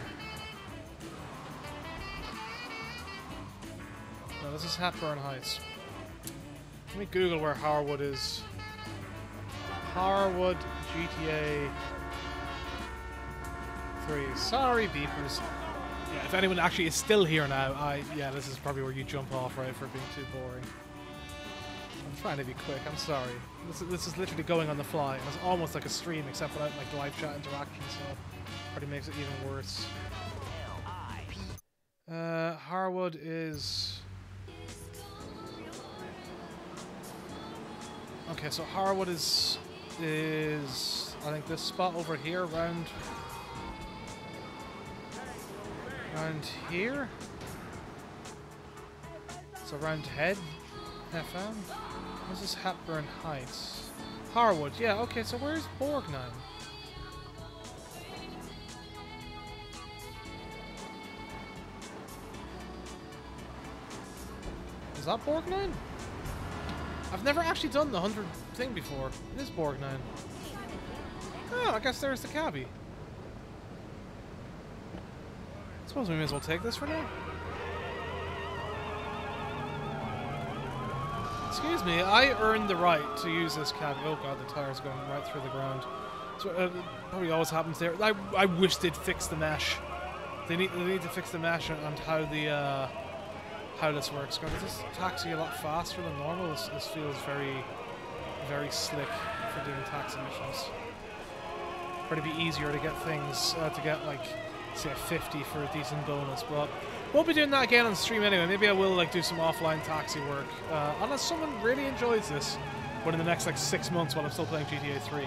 No, this is Hepburn Heights. Let me Google where Harwood is. Harwood, G T A three. Sorry, beepers. Yeah, if anyone actually is still here now, I yeah, this is probably where you jump off, right, for being too boring. I'm trying to be quick. I'm sorry. This is this is literally going on the fly, and it's almost like a stream, except without like live chat interaction. So probably makes it even worse. Uh, Harwood is. Okay, so Harwood is is I think this spot over here, around around here. So around Head F M. This is Hepburn Heights. Harwood, yeah. Okay, so where's Borg nine? Is that Borg nine? I've never actually done the one hundred thing before. It is Borg nine. Oh, I guess there's the cabbie. I suppose we may as well take this for now. Excuse me, I earned the right to use this cabbie. Oh god, the tire's going right through the ground. So uh, probably always happens there. I, I wish they'd fix the mesh. They need, they need to fix the mesh and, and how the... Uh, how this works. God, is this taxi a lot faster than normal? This, this feels very, very slick for doing taxi missions. Probably be easier to get things, uh, to get like, say a fifty for a decent bonus, but won't be doing that again on stream anyway. Maybe I will like do some offline taxi work, uh, unless someone really enjoys this, but in the next like six months while I'm still playing G T A three.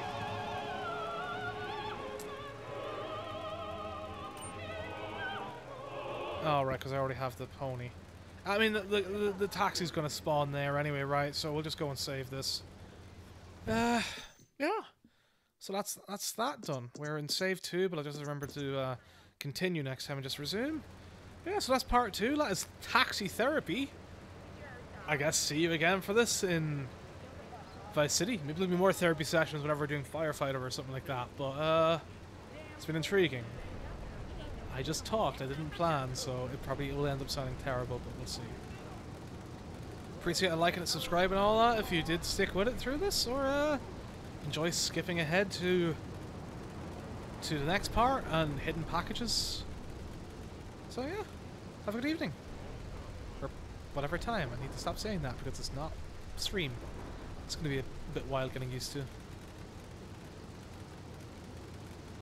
Oh, right, because I already have the pony. I mean, the, the, the taxi's going to spawn there anyway, right? So we'll just go and save this. Uh, yeah. So that's that's that done. We're in save two, but I'll just remember to uh, continue next time and just resume. Yeah, so that's part two. That is taxi therapy. I guess see you again for this in Vice City. Maybe there'll be more therapy sessions whenever we're doing Firefighter or something like that. But uh, it's been intriguing. I just talked, I didn't plan, so it probably will end up sounding terrible, but we'll see. Appreciate a like and a subscribe and all that if you did stick with it through this, or uh, enjoy skipping ahead to to the next part and hidden packages. So yeah, have a good evening. Or whatever time. I need to stop saying that because it's not stream. It's going to be a bit wild getting used to.